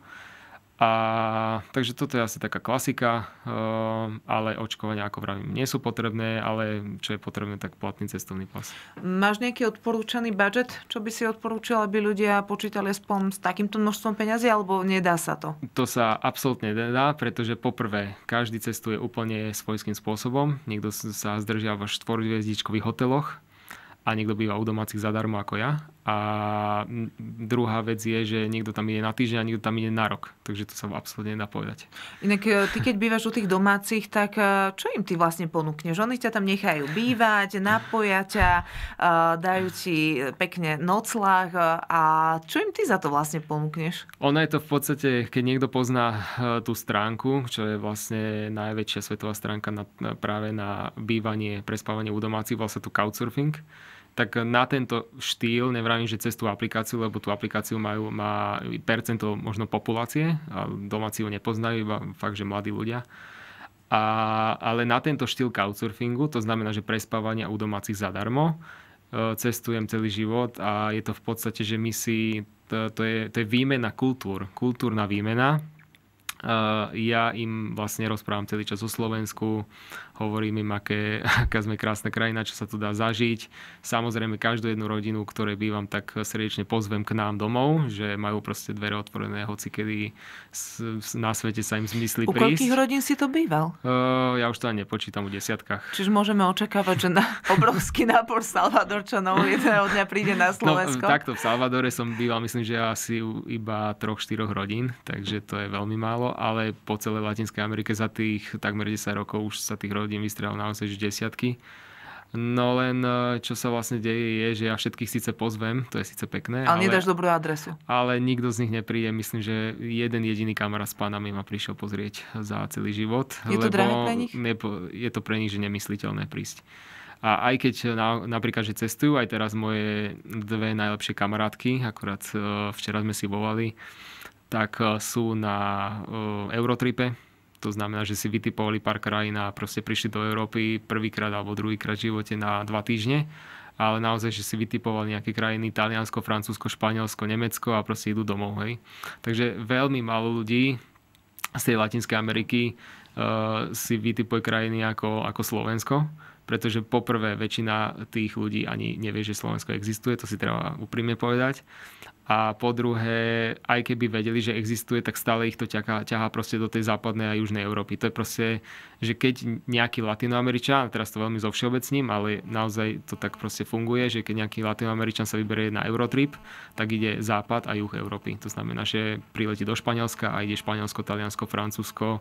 A takže toto je asi taká klasika, ale očkovania, ako vravím, nie sú potrebné, ale čo je potrebné, tak platný cestovný pas. Máš nejaký odporúčaný budget, čo by si odporúčal, aby ľudia počítali aspoň s takýmto množstvom peňazí, alebo nedá sa to? To sa absolútne nedá, pretože poprvé, každý cestuje úplne svojským spôsobom. Niekto sa zdržiava v 4-hviezdičkových hoteloch a niekto býva u domácich zadarmo ako ja. A druhá vec je, že niekto tam ide na týždeň a niekto tam ide na rok. Takže to sa absolútne nedá povedať. Inak ty, keď bývaš u tých domácich, tak čo im ty vlastne ponúkneš? Oni ťa tam nechajú bývať, napoja ťa, dajú ti pekne nocľah a čo im ty za to vlastne ponúkneš? Ono je to v podstate, keď niekto pozná tú stránku, čo je vlastne najväčšia svetová stránka práve na bývanie, prespávanie u domácich, vlastne tu Couchsurfing, tak na tento štýl, nevravím, že cez tú aplikáciu, lebo tú aplikáciu má percento možno populácie a domáci ho nepoznajú, iba fakt, že mladí ľudia. Ale na tento štýl couchsurfingu, to znamená, že prespávania u domácich zadarmo, cestujem celý život a je to v podstate, že my si, to je výmena kultúr, kultúrna výmena. Ja im vlastne rozprávam celý čas o Slovensku, hovorím im, aká sme krásna krajina, čo sa tu dá zažiť. Samozrejme, každú jednu rodinu, ktorej bývam, tak srdečne pozvem k nám domov, že majú proste dvere otvorené, hoci kedy na svete sa im zmyslí prísť. U koľkých rodín si to býval? Ja už to ani nepočítam, u desiatkách. Čiže môžeme očakávať, že obrovský nápor Salvadorčanov jedného dňa príde na Slovensko? No, takto v Salvadore som býval, myslím, že asi iba 3-4 rodín, takže to je veľmi málo, ale po celej Latinskej Amerike za tých takmer 10 rokov už sa tých rodín vystrelal naozaj že desiatky. No len čo sa vlastne deje je, že ja všetkých síce pozvem, to je síce pekné. Ale nedáš dobrú adresu. Ale nikto z nich nepríde. Myslím, že jeden jediný kamarát s pánami ma prišiel pozrieť za celý život. Je to drahé pre nich? Je to pre nich, že nemysliteľné prísť. A aj keď napríklad, že cestujú, aj teraz moje dve najlepšie kamarátky, akurát včera sme si volali, tak sú na Eurotripe. To znamená, že si vytipovali pár krajín a proste prišli do Európy prvýkrát alebo druhýkrát v živote na 2 týždne. Ale naozaj, že si vytipovali nejaké krajiny, Taliansko, Francúzsko, Španielsko, Nemecko a proste idú domov. Hej. Takže veľmi málo ľudí z tej Latinskej Ameriky si vytipuje krajiny ako Slovensko. Pretože poprvé väčšina tých ľudí ani nevie, že Slovensko existuje, to si treba úprimne povedať. A po druhé, aj keby vedeli, že existuje, tak stále ich to ťahá proste do tej západnej a južnej Európy. To je proste, že keď nejaký Latinoameričan, teraz to veľmi zovšeobecním, ale naozaj to tak proste funguje, že keď nejaký Latinoameričan sa vyberie na Eurotrip, tak ide západ a juh Európy. To znamená, že priletí do Španielska a ide Španielsko, Taliansko, Francúzsko,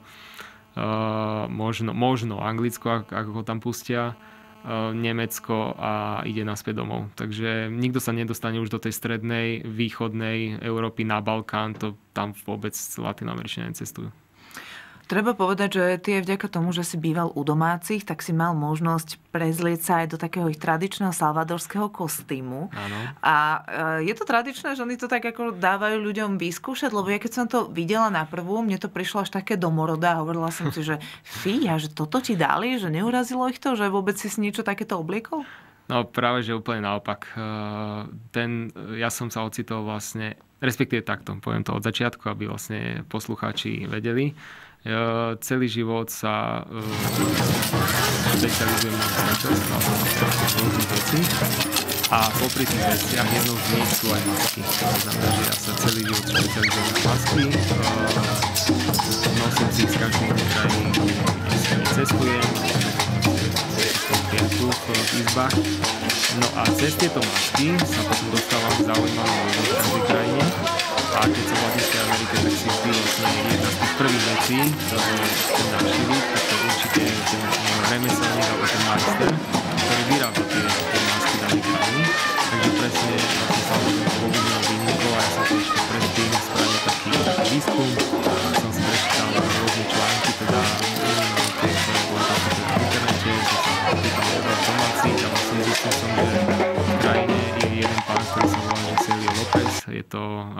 možno Anglicko, ako ho tam pustia, Nemecko a ide naspäť domov. Takže nikto sa nedostane už do tej strednej, východnej Európy na Balkán, to tam vôbec Latinoameričania necestujú. Treba povedať, že ty vďaka tomu, že si býval u domácich, tak si mal možnosť prezlieť sa aj do takého ich tradičného salvadorského kostýmu. Áno. A je to tradičné, že oni to tak ako dávajú ľuďom vyskúšať, lebo ja keď som to videla na prvú, mne to prišlo až také domorodé a hovorila som si, že fíja, že toto ti dali, že neurazilo ich to, že vôbec si niečo takéto obliekol? No práve, že úplne naopak. Ja som sa ocitol vlastne, respektíve takto, poviem to od začiatku, aby vlastne poslucháči vedeli, Celý život sa špecializujem na zberateľstvo rôznych vecí a popri tých veciach jednou z nich sú aj masky. To znamená, že ja sa celý život špecializujem na masky. Nosím si z každej krajiny, kde cestujem, v izbách. No a cez tieto masky sa potom dostávam k zaujímavým ľuďom v každej krajine. A keď som v Latinskej Amerike, tak si vždy vlastne jedna z tých prvých vecí, ktoré chcem navštíviť, tak to určite je ten remeselník alebo ten majster, ktorý vyrába tie masky danej krajiny. Takže presne vlastne sa povedal výnikov a ja som si ešte predtým spravil taký výskum. Som si prečítal rôzne články, teda tie, ktoré boli tam na internete, že som pýtal domáci a vlastne zistil som, že v krajine je jeden pán, ktorý sa volá Celio López. Je to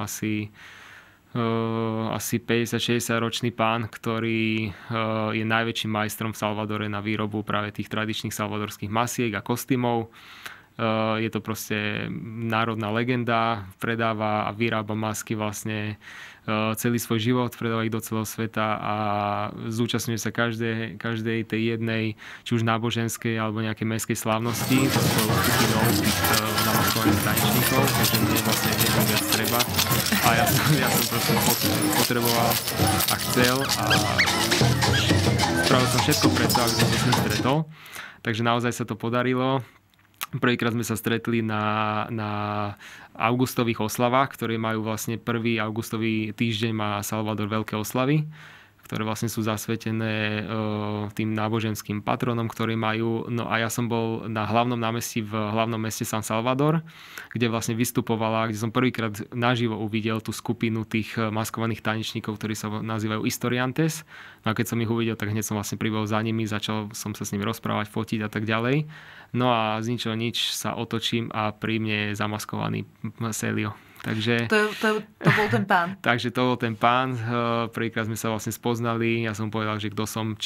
asi 50-60 ročný pán, ktorý je najväčším majstrom v Salvadore na výrobu práve tých tradičných salvadorských masiek a kostýmov. Je to proste národná legenda, predáva a vyrába masky vlastne celý svoj život, predáva ich do celého sveta a zúčastňuje sa každej tej jednej, či už náboženskej alebo nejakej mestskej slávnosti so svojou skupinou tých namaskovaných tanečníkov, takže mne vlastne nebolo viac treba a ja som proste potreboval a chcel a spravil som všetko preto, aby som sa s ním stretol, takže naozaj sa to podarilo. Prvýkrát sme sa stretli na augustových oslavách, ktoré majú vlastne 1. augustový týždeň má Salvador veľké oslavy, ktoré vlastne sú zasvetené tým náboženským patronom, ktorí majú. No a ja som bol na hlavnom námestí v hlavnom meste San Salvador, kde vlastne vystupovala, kde som prvýkrát naživo uvidel tú skupinu tých maskovaných tanečníkov, ktorí sa nazývajú Historiantes. No a keď som ich uvidel, tak hneď som vlastne pribehol za nimi, začal som sa s nimi rozprávať, fotiť a tak ďalej. No a z ničoho nič sa otočím a pri mne je zamaskovaný Celio. Takže, to bol ten pán. Takže to bol ten pán. Prvýkrát sme sa vlastne spoznali. Ja som povedal, že kto som,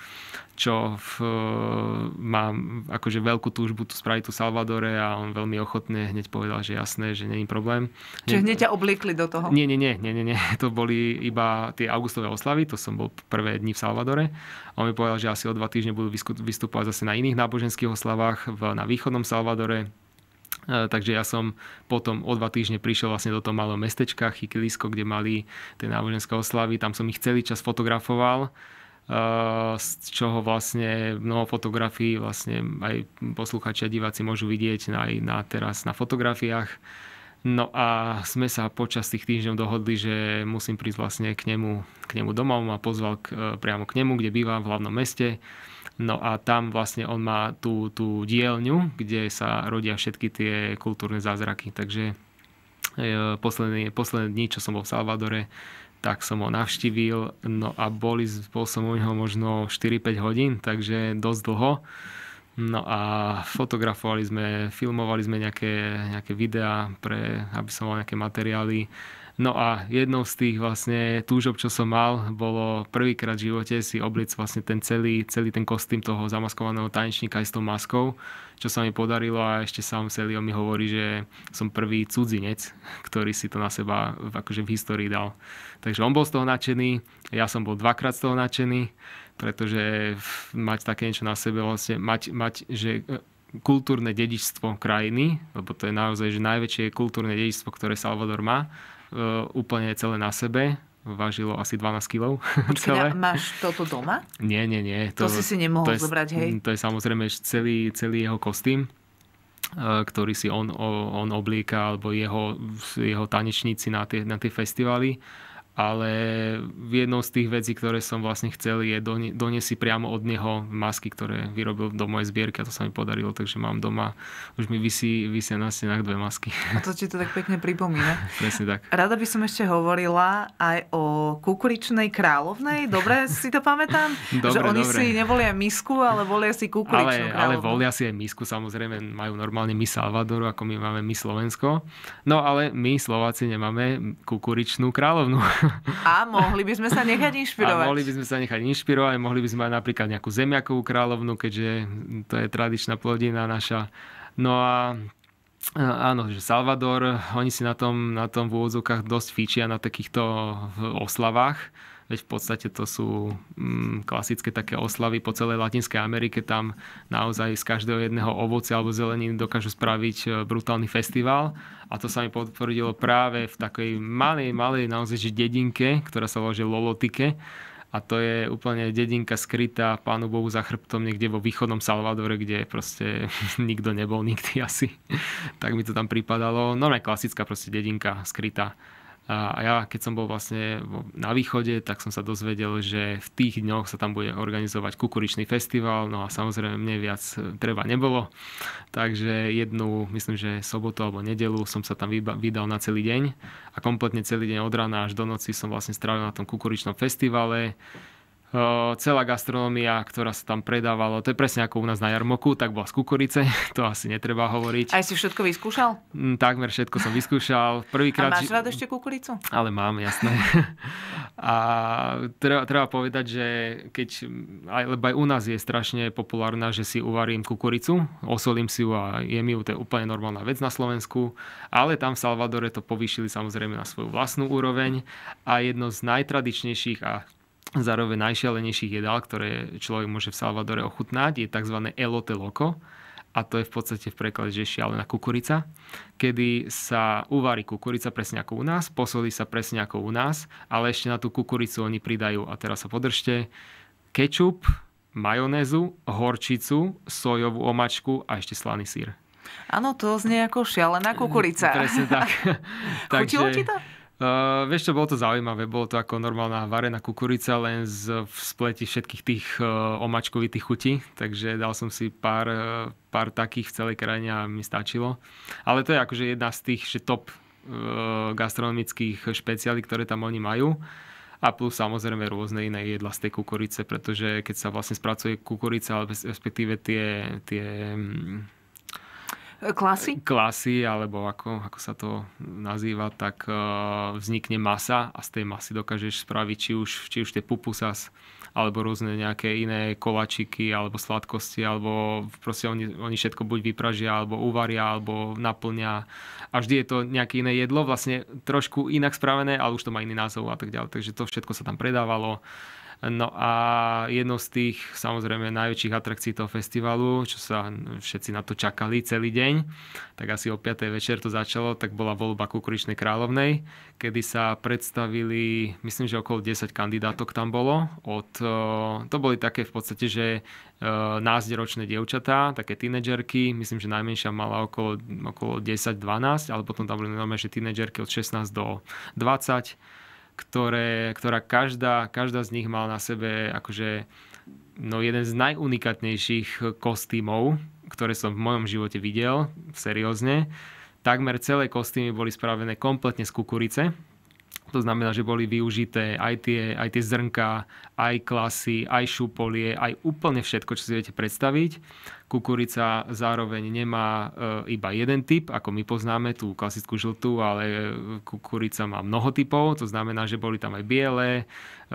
mám akože veľkú túžbu tu spraviť tu v Salvadore a on veľmi ochotne hneď povedal, že jasné, že nie je problém. Čiže hneď ťa obliekli do toho? Nie. To boli iba tie augustové oslavy. To som bol prvé dni v Salvadore. On mi povedal, že asi o 2 týždne budú vystupovať zase na iných náboženských oslavách na východnom Salvadore. Takže ja som potom o 2 týždne prišiel vlastne do toho malého mestečka Chiquilisko, kde mali tie náboženské oslavy. Tam som ich celý čas fotografoval, z čoho vlastne mnoho fotografií vlastne aj posluchači a diváci môžu vidieť aj teraz na fotografiách. No a sme sa počas tých týždňov dohodli, že musím prísť vlastne k nemu domov. Ma pozval priamo k nemu, kde bývam v hlavnom meste. No a tam vlastne on má tú dielňu, kde sa rodia všetky tie kultúrne zázraky. Takže posledné dni, čo som bol v Salvadore, tak som ho navštívil. No a bol som u neho možno 4-5 hodín, takže dosť dlho. No a filmovali sme nejaké videá, aby som mal nejaké materiály. No a jednou z tých vlastne túžob, čo som mal, bolo prvýkrát v živote si obliecť vlastne ten celý ten kostým toho zamaskovaného tanečníka aj s tou maskou, čo sa mi podarilo a ešte sám Celio mi hovorí, že som prvý cudzinec, ktorý si to na seba akože v histórii dal. Takže on bol z toho nadšený, ja som bol 2-krát z toho nadšený, pretože mať také niečo na sebe, vlastne mať že kultúrne dedičstvo krajiny, lebo to je naozaj že najväčšie kultúrne dedičstvo, ktoré Salvador má, úplne celé na sebe. Vážilo asi 12 kg. Počkej, máš toto doma? Nie. To si nemohol zobrať, hej? To je samozrejme celý jeho kostým, ktorý si on oblieka, alebo jeho tanečníci na tie festivály. Ale jednou z tých vecí, ktoré som vlastne chcel, je doniesť si priamo od neho masky, ktoré vyrobil do mojej zbierky a to sa mi podarilo, takže mám doma, už mi vysia na stenách 2 masky. A to ti to tak pekne pripomína. Presne tak. Rada by som ešte hovorila aj o kukuričnej kráľovnej. Dobre si to pamätám? Že oni si nevolia misku, ale volia si kukuričnú kráľovnu. Ale volia si aj misku, samozrejme majú normálne Miss Salvadoru, ako my máme Miss Slovensko. No ale my Slováci nemáme kukuričnú kráľovnu. A mohli by sme sa nechať inšpirovať. Mohli by sme mať napríklad nejakú zemiakovú kráľovnu, keďže to je tradičná plodina naša. No a áno, že Salvador, oni si na tom v úvodzovkách dosť fíčia na takýchto oslavách. veď v podstate to sú klasické také oslavy po celej Latinskej Amerike, tam naozaj z každého jedného ovocia alebo zeleniny dokážu spraviť brutálny festival a to sa mi potvrdilo práve v takej malej naozaj dedinke, ktorá sa volá Lolotike. A to je úplne dedinka skrytá Pánu Bohu za chrbtom niekde vo východnom Salvadore, kde proste nikto nebol nikdy asi. Tak mi to tam pripadalo. Normálne klasická proste dedinka skrytá. A ja, keď som bol vlastne na východe, tak som sa dozvedel, že v tých dňoch sa tam bude organizovať kukuričný festival, no a samozrejme mne viac treba nebolo. Takže jednu, myslím, že sobotu alebo nedeľu som sa tam vydal na celý deň a kompletne celý deň od rána až do noci som vlastne strávil na tom kukuričnom festivale. Celá gastronomia, ktorá sa tam predávala, to je presne ako u nás na jarmoku, tak bola z kukurice, to asi netreba hovoriť. Aj si všetko vyskúšal? Takmer všetko som vyskúšal. Prvýkrát, a máš rád ešte kukuricu? Ale mám, jasné. A treba povedať, že lebo aj u nás je strašne populárna, že si uvarím kukuricu, osolím si ju a jem ju, to je úplne normálna vec na Slovensku, ale tam v Salvadore to povýšili samozrejme na svoju vlastnú úroveň a jedno z najtradičnejších a zároveň najšialenejších jedál, ktoré človek môže v Salvadore ochutnať, je tzv. Elote loco. A to je v podstate v preklade, že šialená kukurica, kedy sa uvarí kukurica presne ako u nás, posolí sa presne ako u nás, ale ešte na tú kukuricu oni pridajú, a teraz sa podržte, kečup, majonézu, horčicu, sojovú omačku a ešte slaný syr. Áno, to znie ako šialená kukurica. Presne tak. Chutilo ti to? Vieš čo, bolo to zaujímavé, bolo to ako normálna varená kukurica, len v spleti všetkých tých omačkovitých chutí, takže dal som si pár takých v celej krajine a mi stačilo. Ale to je akože jedna z tých top gastronomických špeciálí, ktoré tam oni majú. A plus samozrejme rôzne iné jedla z tej kukurice, pretože keď sa vlastne spracuje kukurica, ale respektíve tie klasy, alebo ako sa to nazýva, tak vznikne masa a z tej masy dokážeš spraviť či už tie pupusas, alebo rôzne nejaké iné kolačiky, alebo sladkosti, alebo proste oni všetko buď vypražia, alebo uvaria, alebo naplňa. A vždy je to nejaké iné jedlo, vlastne trošku inak spravené, ale už to má iný názov a tak ďalej. Takže to všetko sa tam predávalo. No a jednou z tých samozrejme najväčších atrakcií toho festivalu, čo sa všetci na to čakali celý deň, tak asi o 5. večer to začalo, tak bola voľba Kukuričnej kráľovnej, kedy sa predstavili, myslím, že okolo 10 kandidátok tam bolo. To boli také v podstate, že násťročné dievčatá, také tínedžerky, myslím, že najmenšia mala okolo 10-12, ale potom tam boli normálne, že tínedžerky od 16 do 20, ktorá každá z nich mala na sebe akože jeden z najunikátnejších kostýmov, ktoré som v mojom živote videl, seriózne. Takmer celé kostýmy boli spravené kompletne z kukurice. To znamená, že boli využité aj tie zrnká, aj klasy, aj šupolie, aj úplne všetko, čo si viete predstaviť. Kukurica zároveň nemá iba jeden typ, ako my poznáme tú klasickú žltú, ale kukurica má mnoho typov. To znamená, že boli tam aj biele,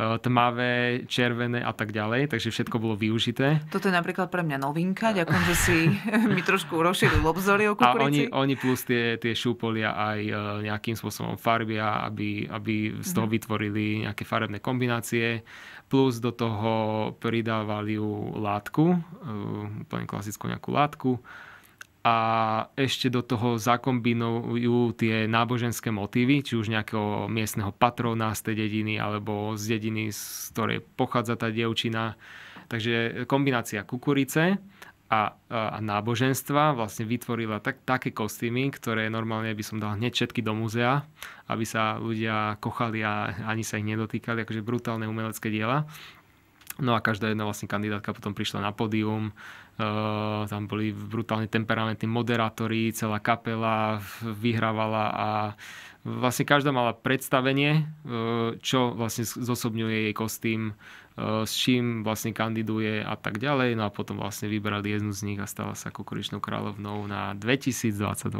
tmavé, červené a tak ďalej. Takže všetko bolo využité. Toto je napríklad pre mňa novinka. Ďakujem, že si mi trošku rozšíril obzory o kukurici. A oni plus tie šupolia aj nejakým spôsobom farbia, aby z toho vytvorili nejaké farebné kombinácie. Plus do toho pridávali látku, úplne klasickú nejakú látku. A ešte do toho zakombinujú tie náboženské motívy, či už nejakého miestneho patrona z tej dediny, alebo z dediny, z ktorej pochádza tá dievčina. Takže kombinácia kukurice a náboženstva vlastne vytvorila také kostýmy, ktoré normálne by som dal hneď všetky do múzea, aby sa ľudia kochali a ani sa ich nedotýkali, akože brutálne umelecké diela. No a každá jedna vlastne kandidátka potom prišla na pódium, tam boli brutálne temperamentní moderátori, celá kapela vyhrávala a vlastne každá mala predstavenie, čo vlastne zosobňuje jej kostým, s čím vlastne kandiduje a tak ďalej. No a potom vlastne vybrali jednu z nich a stala sa Kukuričnou kráľovnou na 2022.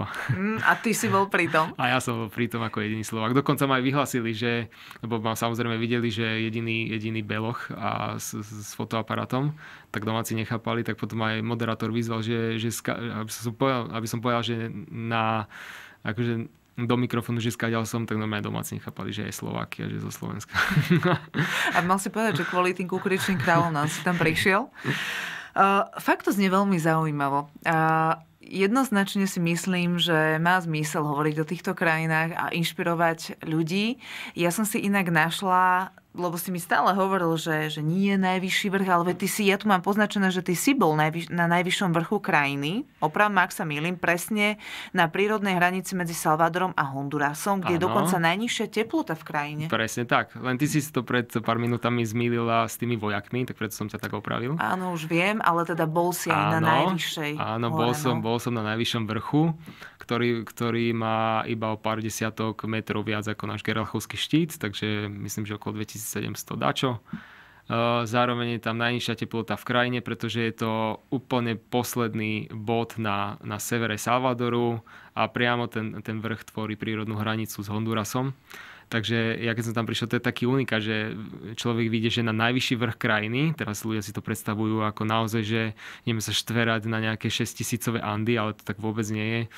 A ty si bol pri tom? A ja som bol pri tom ako jediný Slovák. Dokonca ma aj vyhlasili, že, lebo ma samozrejme videli, že jediný beloch a s fotoaparátom, tak domáci nechápali, tak potom aj moderátor vyzval, aby som povedal, že do mikrofónu, že skáďal som, tak normálne domáci nechápali, že je Slovákia, že zo Slovenska. A mal si povedať, že kvôli tým kukuričným kráľovnám si tam prišiel. Fakt to znie veľmi zaujímavo. Jednoznačne si myslím, že má zmysel hovoriť o týchto krajinách a inšpirovať ľudí. Ja som si inak našla, lebo si mi stále hovoril, že nie je najvyšší vrch, ale ja tu mám poznačené, že ty si bol na najvyššom vrchu krajiny, oprav ma, ak sa mýlim, presne na prírodnej hranici medzi Salvadorom a Hondurasom, kde je dokonca najnižšia teplota v krajine. Presne tak. Len ty si to pred pár minútami zmýlila s tými vojakmi, tak preto som ťa tak opravil. Áno, už viem, ale teda bol si aj na najvyššej. Áno, bol som na najvyššom vrchu, ktorý má iba o pár desiatok metrov viac ako náš Gerlachovský štít, takže myslím, že okolo 2700 dačo. Zároveň je tam najnižšia teplota v krajine, pretože je to úplne posledný bod na severe Salvadoru a priamo ten vrch tvorí prírodnú hranicu s Hondurasom. Takže ja keď som tam prišiel, to je taký unika, že človek vidí, že na najvyšší vrch krajiny, teraz ľudia si to predstavujú ako naozaj, že ideme sa štverať na nejaké 6000-cové Andy, ale to tak vôbec nie je.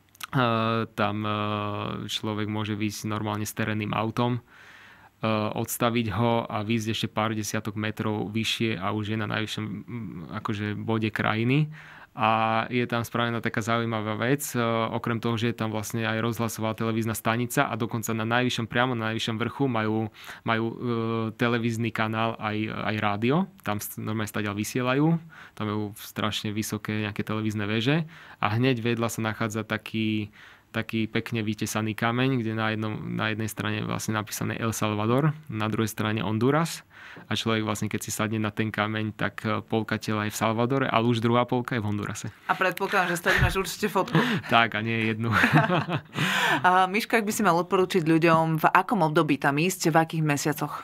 Tam človek môže výjsť normálne s terénnym autom, odstaviť ho a výjsť ešte pár desiatok metrov vyššie a už je na najvyššom akože bode krajiny. A je tam spravená taká zaujímavá vec, okrem toho, že je tam vlastne aj rozhlasová televízna stanica a dokonca priamo na najvyššom vrchu majú televízny kanál aj rádio, tam normálne stadiaľ vysielajú, tam majú strašne vysoké nejaké televízne veže a hneď vedľa sa nachádza taký pekne vytesaný kameň, kde na jednej strane je vlastne napísané El Salvador, na druhej strane Honduras. A človek vlastne, keď si sadne na ten kameň, tak polka tela je v Salvadore, ale už druhá polka je v Hondurase. A predpokladám, že stade máš určite fotku. Tak, a nie jednu. Miška, ak by si mal odporúčiť ľuďom, v akom období tam ísť, v akých mesiacoch?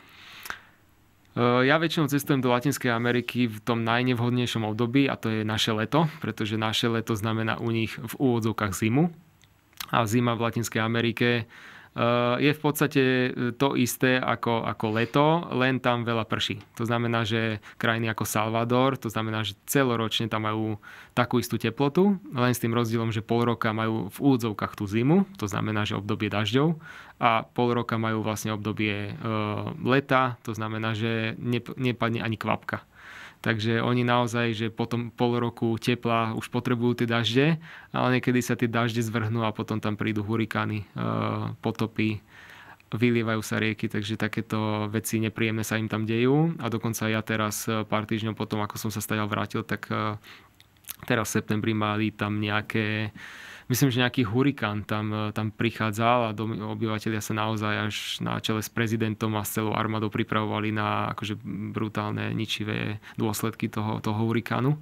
Ja väčšinou cestujem do Latinskej Ameriky v tom najnevhodnejšom období a to je naše leto, pretože naše leto znamená u nich v úvodzovkách zimu. A zima v Latinskej Amerike je v podstate to isté ako leto, len tam veľa prší. To znamená, že krajiny ako Salvador, to znamená, že celoročne tam majú takú istú teplotu, len s tým rozdielom, že pol roka majú v úvodzovkách tú zimu, to znamená, že obdobie dažďov, a pol roka majú vlastne obdobie leta, to znamená, že nepadne ani kvapka. Takže oni naozaj, že potom pol roku tepla už potrebujú tie dažde, ale niekedy sa tie dažde zvrhnú a potom tam prídu hurikány, potopy, vylievajú sa rieky, takže takéto veci nepríjemné sa im tam dejú. A dokonca ja teraz pár týždňov potom, ako som sa stadiaľ vrátil, tak teraz v septembri mali tam nejaké, myslím, že nejaký hurikán tam prichádzal a obyvatelia sa naozaj až na čele s prezidentom a s celou armádou pripravovali na akože brutálne, ničivé dôsledky toho hurikánu.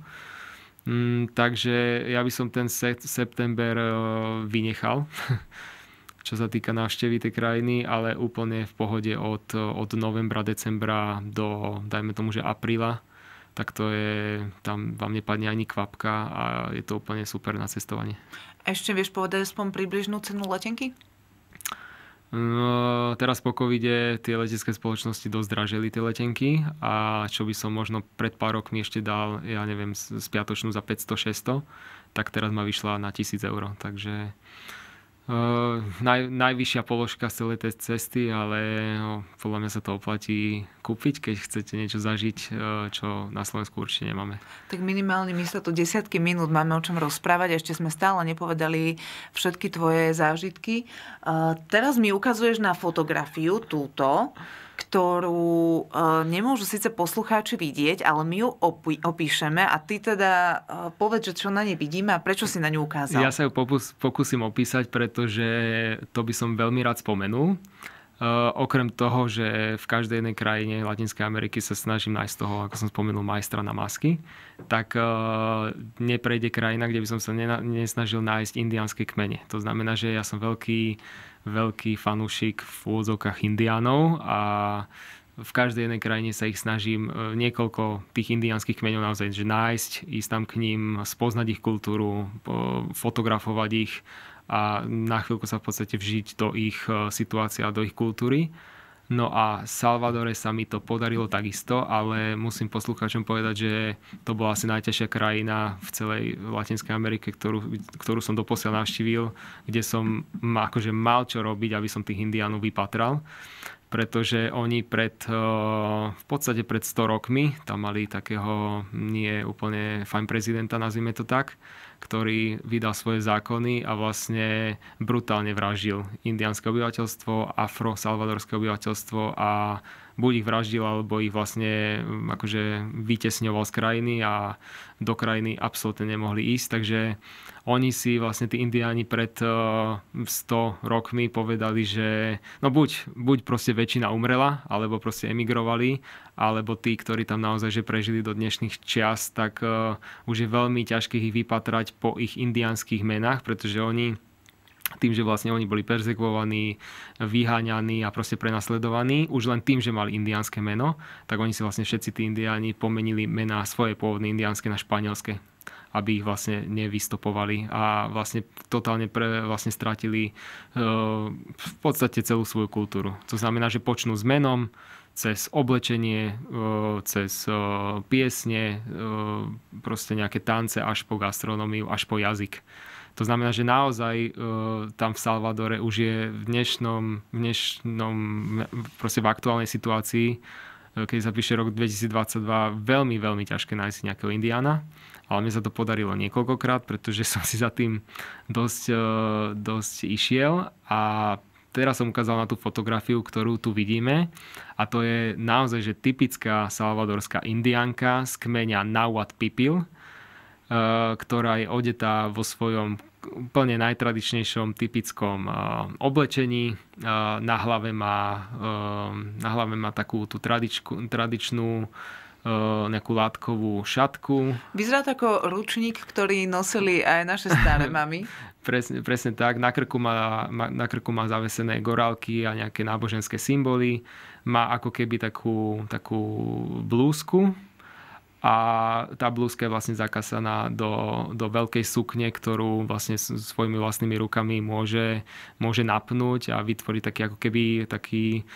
Takže ja by som ten september vynechal, čo sa týka návštevy tej krajiny, ale úplne v pohode od novembra, decembra do, dajme tomu, že apríla, tak to je, tam vám nepadne ani kvapka a je to úplne super na cestovanie. Ešte vieš povedať aspoň približnú cenu letenky? No, teraz po covide tie letecké spoločnosti dosť dražili tie letenky a čo by som možno pred pár rokmi ešte dal, ja neviem, spiatočnú za 500-600, tak teraz ma vyšla na 1000 eur, takže najvyššia položka z celej tej cesty, ale podľa mňa sa to oplatí kúpiť, keď chcete niečo zažiť, čo na Slovensku určite nemáme. Tak minimálne my sa tu desiatky minút máme o čom rozprávať, ešte sme stále nepovedali všetky tvoje zážitky. Teraz mi ukazuješ na fotografiu túto, ktorú nemôžu síce poslucháči vidieť, ale my ju opíšeme a ty teda povedz, že čo na nej vidíme a prečo si na ňu ukázal. Ja sa ju pokúsim opísať, pretože to by som veľmi rád spomenul. Okrem toho, že v každej jednej krajine Latinskej Ameriky sa snažím nájsť toho, ako som spomenul, majstra na masky, tak neprejde krajina, kde by som sa nesnažil nájsť indiánske kmene. To znamená, že ja som veľký fanúšik v úvodzovkách indiánov a v každej jednej krajine sa ich snažím niekoľko tých indiánskych kmeňov naozaj že nájsť, ísť tam k ním, spoznať ich kultúru, fotografovať ich a na chvíľku sa v podstate vžiť do ich situácie a do ich kultúry. No a Salvadore sa mi to podarilo takisto, ale musím poslucháčom povedať, že to bola asi najťažšia krajina v celej Latinskej Amerike, ktorú som doposiaľ navštívil, kde som akože mal čo robiť, aby som tých Indiánov vypatral. Pretože oni v podstate pred 100 rokmi tam mali takého nie úplne fajn prezidenta, nazvime to tak, ktorý vydal svoje zákony a vlastne brutálne vraždil indiánske obyvateľstvo, afro-salvadorské obyvateľstvo a buď ich vraždil, alebo ich vlastne akože vytesňoval z krajiny a do krajiny absolútne nemohli ísť. Takže oni si vlastne tí indiáni pred 100 rokmi povedali, že no buď proste väčšina umrela, alebo proste emigrovali, alebo tí, ktorí tam naozaj že prežili do dnešných čias, tak už je veľmi ťažké ich vypatrať po ich indiánskych menách, pretože oni tým, že vlastne oni boli perzekvovaní, vyháňaní a proste prenasledovaní, už len tým, že mali indiánske meno, tak oni si vlastne všetci tí indiáni pomenili mená svoje pôvodné indiánske na španielske, aby ich vlastne nevystopovali a vlastne totálne vlastne stratili v podstate celú svoju kultúru. To znamená, že počnú s menom, cez oblečenie, cez piesne, proste nejaké tance, až po gastronómiu, až po jazyk. To znamená, že naozaj tam v Salvadore už je v dnešnom proste v aktuálnej situácii, keď sa píše rok 2022, veľmi, veľmi ťažké nájsť nejakého Indiána. Ale mne sa to podarilo niekoľkokrát, pretože som si za tým dosť išiel a teraz som ukázal na tú fotografiu, ktorú tu vidíme a to je naozaj, že typická salvadorská Indiánka z kmeňa Nahuatl Pipil, ktorá je odetá vo svojom úplne najtradičnejšom typickom oblečení. Na hlave má takú tú tradičnú nejakú látkovú šatku. Vyzerá to ako ručník, ktorý nosili aj naše staré mamy. Presne tak. Na krku má zavesené gorálky a nejaké náboženské symboly. Má ako keby takú blúzku. A tá blúzka je vlastne zakásaná do veľkej sukne, ktorú vlastne svojimi vlastnými rukami môže napnúť a vytvoriť taký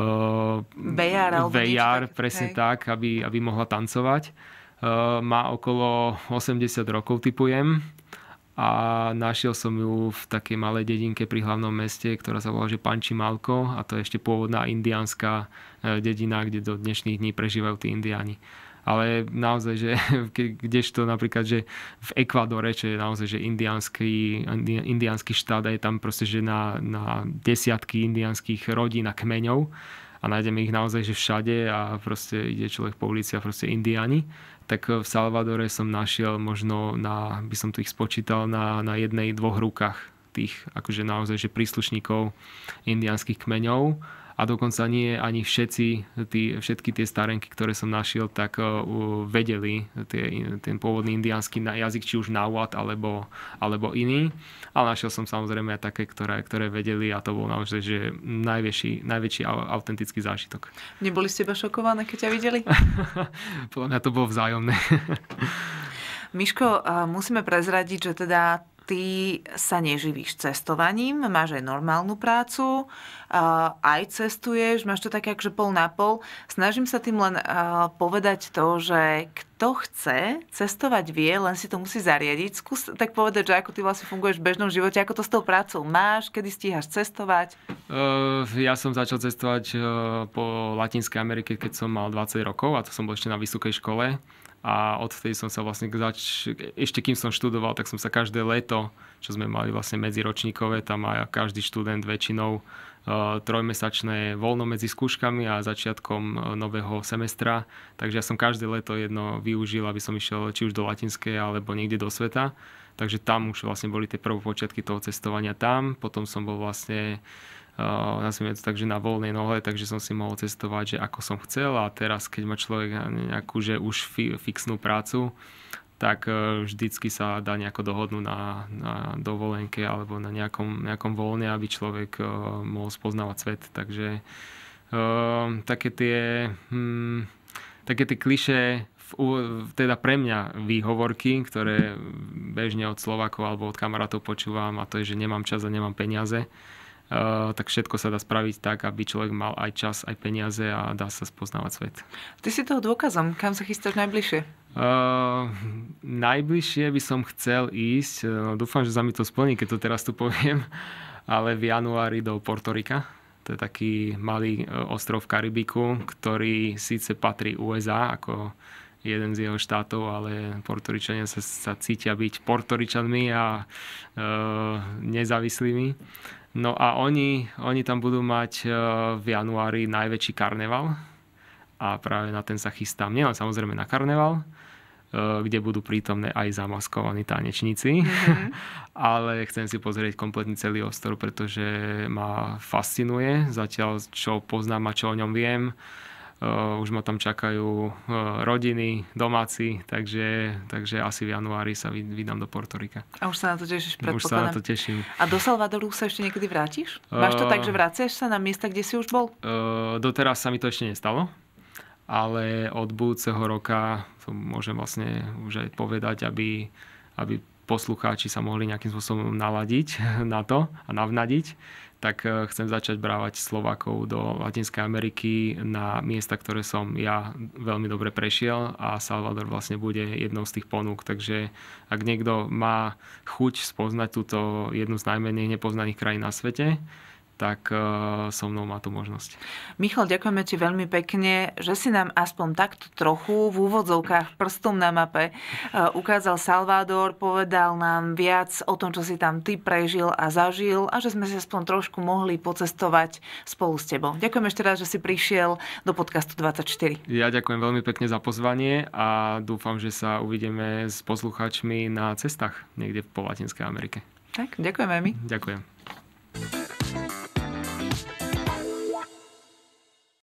vejar, presne tak, aby mohla tancovať. Má okolo 80 rokov, tipujem. A našiel som ju v takej malej dedinke pri hlavnom meste, ktorá sa volá, že Pančimalco, a to je ešte pôvodná indiánska dedina, kde do dnešných dní prežívajú tí indiáni. Ale naozaj, že kdežto napríklad, že v Ekvádore, čo je naozaj, že indiánsky štát, je tam proste, že na desiatky indiánskych rodín a kmeňov a nájdeme ich naozaj, že všade a proste ide človek po ulici a proste indiáni. Tak v Salvadore som našiel možno by som tu ich spočítal na 1-2 rukách tých akože naozaj, že príslušníkov indiánskych kmeňov. A dokonca nie ani všetky tie starenky, ktoré som našiel, tak vedeli ten pôvodný indiánsky jazyk, či už Nahuatl alebo iný. Ale našiel som samozrejme aj také, ktoré vedeli a to bol naozaj že najväčší autentický zážitok. Neboli ste iba šokované, keď ťa videli? Podľa mňa to bolo vzájomné. Miško, musíme prezradiť, že teda ty sa neživíš cestovaním, máš aj normálnu prácu, aj cestuješ, máš to také akože pol na pol. Snažím sa tým len povedať to, že kto chce cestovať vie, len si to musí zariadiť. Skús tak povedať, že ako ty vlastne funguješ v bežnom živote, ako to s tou prácou máš, kedy stíhaš cestovať? Ja som začal cestovať po Latinskej Amerike, keď som mal 20 rokov a to som bol ešte na vysokej škole. A odvtedy som sa vlastne, ešte kým som študoval, tak som sa každé leto, čo sme mali vlastne medziročníkové, tam aj každý študent väčšinou trojmesačné voľno medzi skúškami a začiatkom nového semestra. Takže ja som každé leto jedno využil, aby som išiel či už do Latinskej alebo niekde do sveta. Takže tam už vlastne boli tie prvé počiatky toho cestovania tam. Potom som bol vlastne nazvime to tak, že na voľnej nohe, takže som si mohol cestovať, že ako som chcel a teraz, keď má človek nejakú, že už fixnú prácu, tak vždycky sa dá nejako dohodnúť na dovolenke alebo na nejakom voľne, aby človek mohol spoznávať svet. Takže také tie klišé, teda pre mňa výhovorky, ktoré bežne od Slovákov alebo od kamarátov počúvam, a to je, že nemám čas a nemám peniaze. tak všetko sa dá spraviť tak, aby človek mal aj čas, aj peniaze a dá sa spoznávať svet. Ty si toho dôkazom. Kam sa chystáš najbližšie? Najbližšie by som chcel ísť, dúfam, že sa mi to splní, keď to teraz tu poviem, ale v januári do Portorika. To je taký malý ostrov v Karibiku, ktorý síce patrí USA ako jeden z jeho štátov, ale Portoričania sa cítia byť Portoričanmi a nezávislými. No a oni tam budú mať v januári najväčší karneval a práve na ten sa chystám. Nielen samozrejme na karneval, kde budú prítomné aj zamaskovaní tanečníci. Ale chcem si pozrieť kompletný celý ostrov, pretože ma fascinuje. Zatiaľ, čo poznám a čo o ňom viem. Už ma tam čakajú rodiny, domáci, takže asi v januári sa vydám do Portorika. A už sa na to tešíš, predpokladám. Už sa na to teším. A do Salvadoru sa ešte niekedy vrátiš? Máš to tak, že vraciaš sa na miesta, kde si už bol? Doteraz sa mi to ešte nestalo. Ale od budúceho roka to môžem vlastne už aj povedať, aby poslucháči sa mohli nejakým spôsobom naladiť na to a navnadiť, tak chcem začať brávať Slovákov do Latinskej Ameriky na miesta, ktoré som ja veľmi dobre prešiel a Salvador vlastne bude jednou z tých ponúk. Takže ak niekto má chuť spoznať túto jednu z najmenej nepoznaných krajín na svete, tak so mnou má tú možnosť. Michal, ďakujeme ti veľmi pekne, že si nám aspoň takto trochu v úvodzovkách prstom na mape ukázal Salvador, povedal nám viac o tom, čo si tam ty prežil a zažil a že sme si aspoň trošku mohli pocestovať spolu s tebou. Ďakujem ešte raz, že si prišiel do podcastu 24. Ja ďakujem veľmi pekne za pozvanie a dúfam, že sa uvidíme s poslucháčmi na cestách niekde po Latinskej Amerike. Tak, ďakujeme my. Ďakujem.